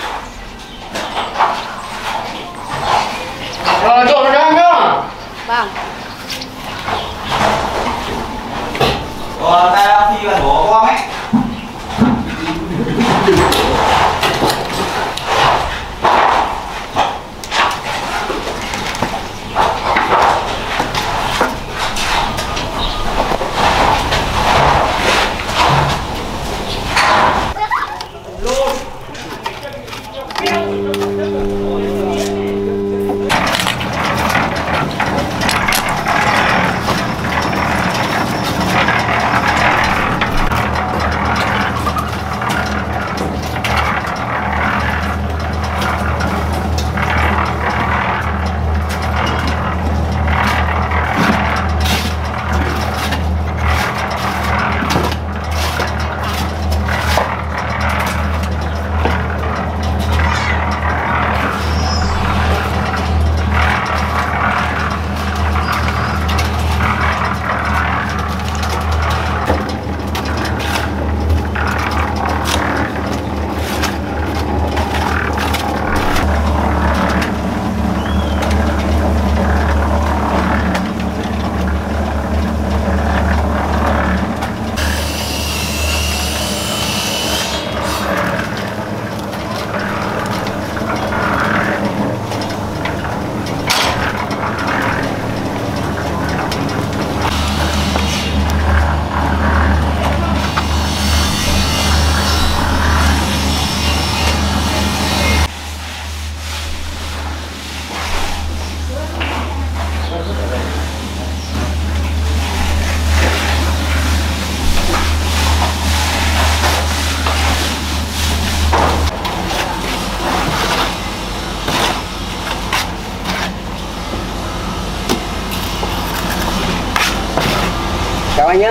H: Trộn vào cho anh nhá.
I: Vâng.
D: ta phi vào bố con ấy.
B: Chào anh nhé.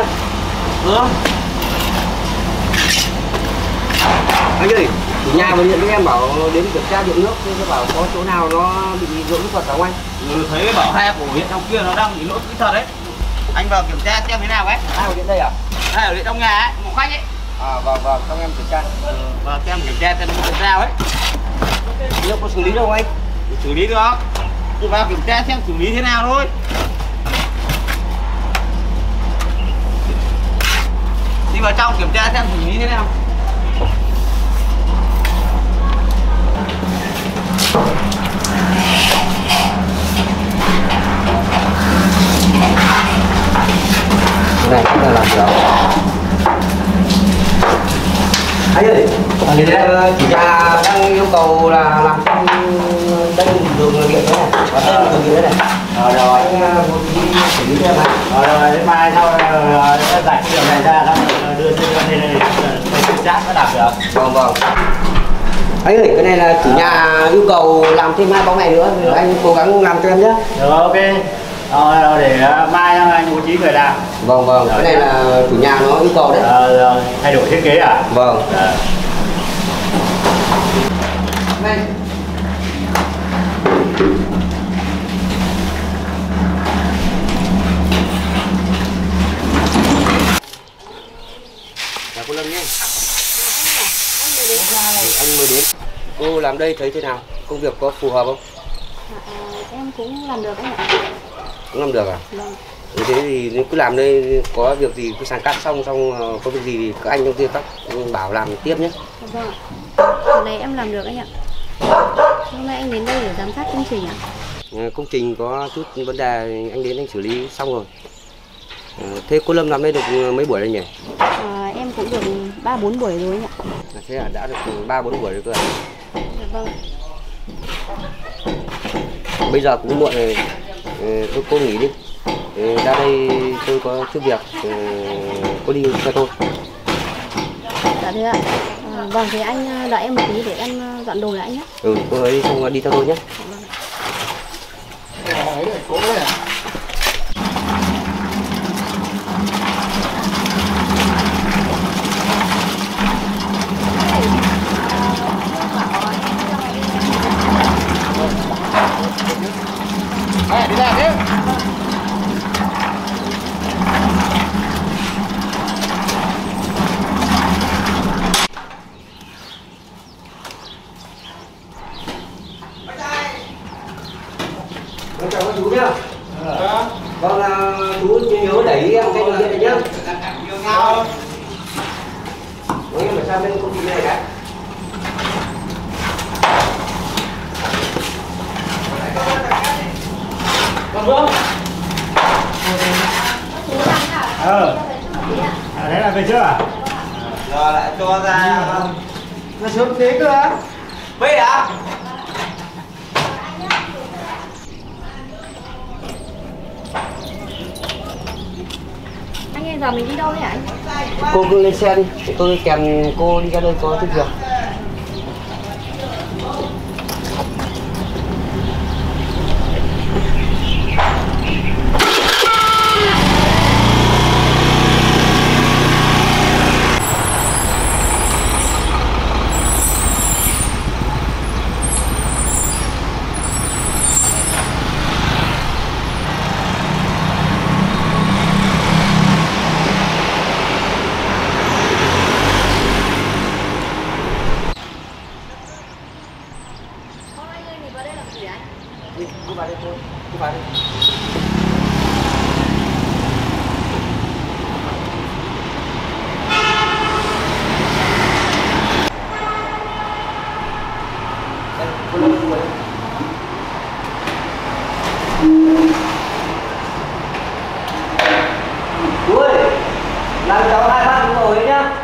B: Anh ơi, chủ nhà vừa điện với em bảo đến kiểm tra điện nước, nên nó bảo có chỗ nào nó bị lỗi kỹ thuật không anh?
D: Thấy bảo hai cổ điện trong kia nó đang bị lỗi kỹ thuật đấy. Anh vào kiểm tra xem thế nào ấy.
B: Ai ở điện đây à?
D: Ai ở điện trong nhà ấy, một khách ấy.
B: Vâng, xong em kiểm tra.
D: Vào xem kiểm tra xem nó sao ấy.
B: Liệu có xử lý đâu anh?
D: Xử lý được. Cứ vào kiểm tra xem xử lý thế nào thôi. Đi vào trong kiểm tra xem xử lý thế nào.
B: Cái này cũng là làm được. Anh ơi, chủ nhà đang yêu cầu là làm trong đây đường điện thế này, và đây đường điện thế này.
D: Rồi.
B: Anh một tí xử lý cho em này.
D: Rồi, đến mai sau rạch cái đường này ra, đưa trên đây này, phải rác nó đạp được.
B: Vâng. Anh ơi, cái này là chủ nhà yêu cầu làm thêm 2 bóng này nữa, anh cố gắng làm cho em nhé.
D: Được, ok. Để mai anh bố trí người làm.
B: Vâng, cái này là chủ nhà nó yêu cầu đấy.
D: Thay đổi thiết kế à?
B: Vâng. Đây. Chào cô Lâm nhé. Anh mới đến. Cô làm đây thấy thế nào? Công việc có phù hợp không?
A: Em cũng làm được anh ạ.
B: Cũng làm được à?
A: Vâng.
B: Thế thì nếu cứ làm đây, có việc gì cứ sàn cắt xong có việc gì thì các anh trong kia các bảo làm tiếp nhé.
A: Vâng ạ. Cái này em làm được anh ạ. Hôm nay anh đến đây để giám sát công trình ạ?
B: Công trình có chút vấn đề anh đến anh xử lý xong rồi. Thế cô Lâm làm đây được mấy buổi đây nhỉ?
A: Em cũng được 3-4 buổi rồi anh ạ.
B: Thế là đã được 3-4 buổi rồi cơ à?
A: Dạ vâng.
B: Bây giờ cũng muộn rồi, cô nghỉ đi. Ra đây tôi có chút việc, cô đi cho tôi.
A: Dạ thế ạ. Vâng, thì anh đợi em một tí để em dọn đồ lại nhé.
B: Cô ấy xong đi theo tôi nhé.
H: Đi làm đi.
B: Chào các chú nhá. Vâng, chú nhớ đẩy em cái đường điện này nhá. Em phải sang bên công ty này cái.
H: Vâng. Thế là về chưa à?
B: Giờ lại cho ra.
H: Nó sớm thế cơ á?
B: Về à?
A: Anh ơi, giờ mình đi đâu đấy hả anh?
B: Cô cứ lên xe đi, để tôi kèm cô đi ra đây có chút việc. Đi, cứ vào đây thôi, cứ vào đây. Đây, cô Lâm ngồi đây. Chú ơi, làm cháu 2 bát ngồi đấy nhá.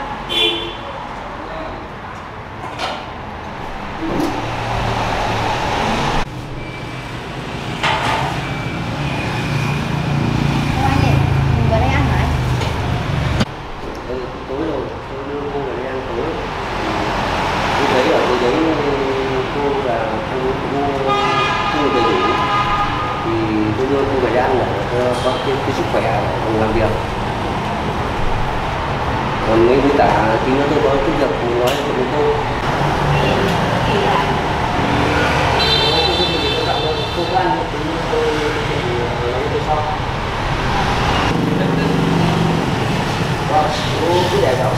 B: Tối rồi, tôi đưa cô về đây ăn tối. Tôi thấy ở dưới đấy cô là không đầy đủ. Thì tôi đưa cô về đây ăn để có cái sức khỏe để làm việc. Còn mấy với cả tí nữa tôi có chút việc nói với cô. Cô có ăn tí tôi nói với sau. Vâng, cô cứ để cháu.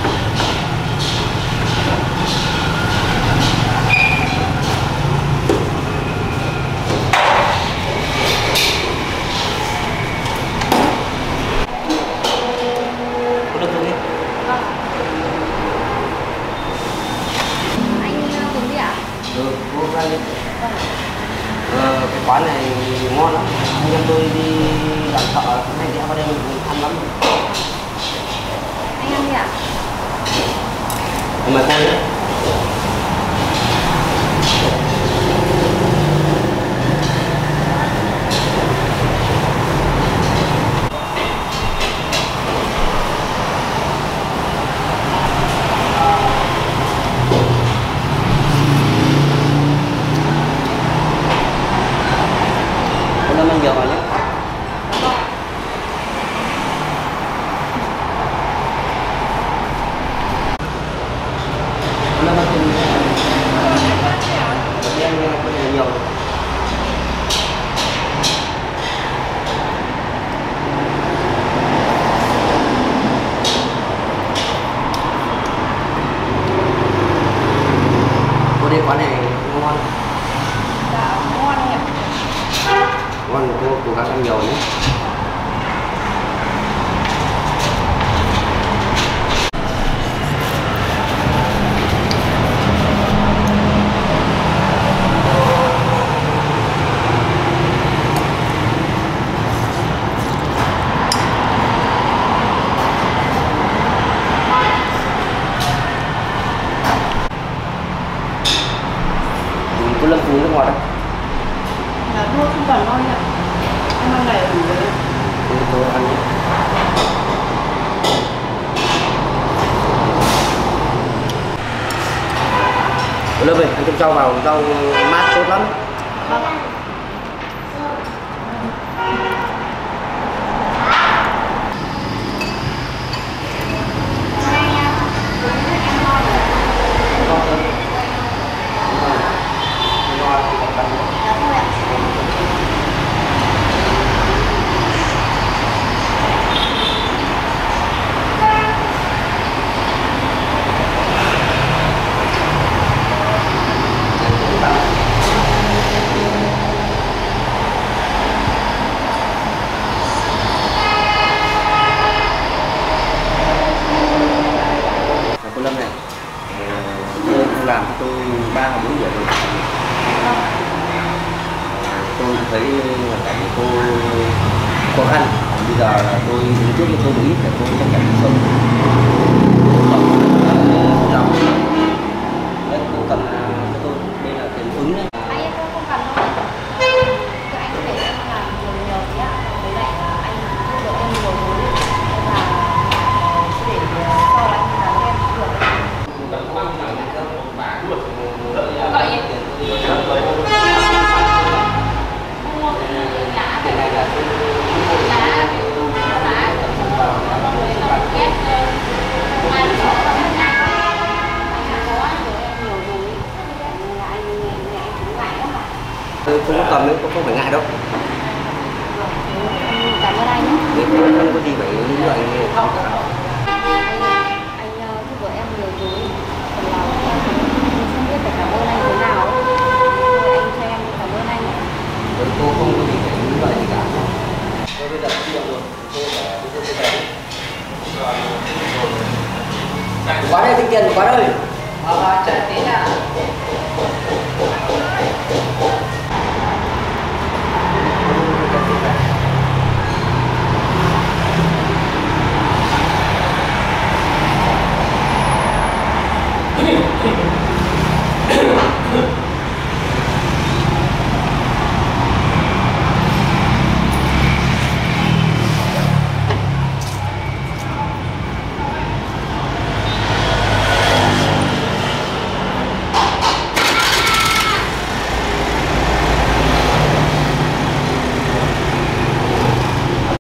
B: Cô đừng đi.
A: Vâng. Anh cùng đi ạ?
B: Cô ra đi. Cái quán này ngon lắm. Anh em tôi đi làm thợ hay đi vào đây mình ăn lắm rồi.
A: Anh ăn đi ạ?
B: Mời cô nhé. Cô Lâm ăn nhiều vào nhé. Cô Lâm ăn nhiều. Em nhiều. Cô đi quán này ngon.
I: Dạ, ngon nhỉ.
B: Ngon, cô cố gắng ăn nhiều nhé. Cô Lâm uống nước ngọt không?
I: Dạ, thôi không cần ngon nhỉ. Em ăn này ở đủ đấy.
B: Tôi ăn nhé. Cô Lâm ơi, ăn thêm rau vào, rau mát tốt lắm. Cô Lâm này, tôi không làm tôi 3-4 buổi rồi. Tôi thấy hoàn cảnh của cô khó khăn. Bây giờ là tôi đứng trước cho cô một ít để cô trong cảnh sống. Đấy, cô cầm cho tôi, đây là tiền ứng đấy.
A: Anh ơi, tôi không cần đâu. Cho anh để em làm nhiều tí ạ. Với lại anh giúp đỡ em nhiều thứ. Nên là để sau anh làm em được.
F: Gọi gì?
B: Tôi không cầm đấy, không phải ngại đâu.
A: Cảm ơn anh nhé.
B: Nếu không có gì phải như anh không cả.
A: Anh giúp đỡ em nhiều thứ. Còn là em không biết phải cảm ơn anh thế nào. Anh cho em cảm ơn anh.
B: Cô không có gì phải như vậy gì cả. Tôi bây giờ không được rồi. Tôi sẽ về. Quá đây, tính tiền quá đây.
F: Chạy tí nào.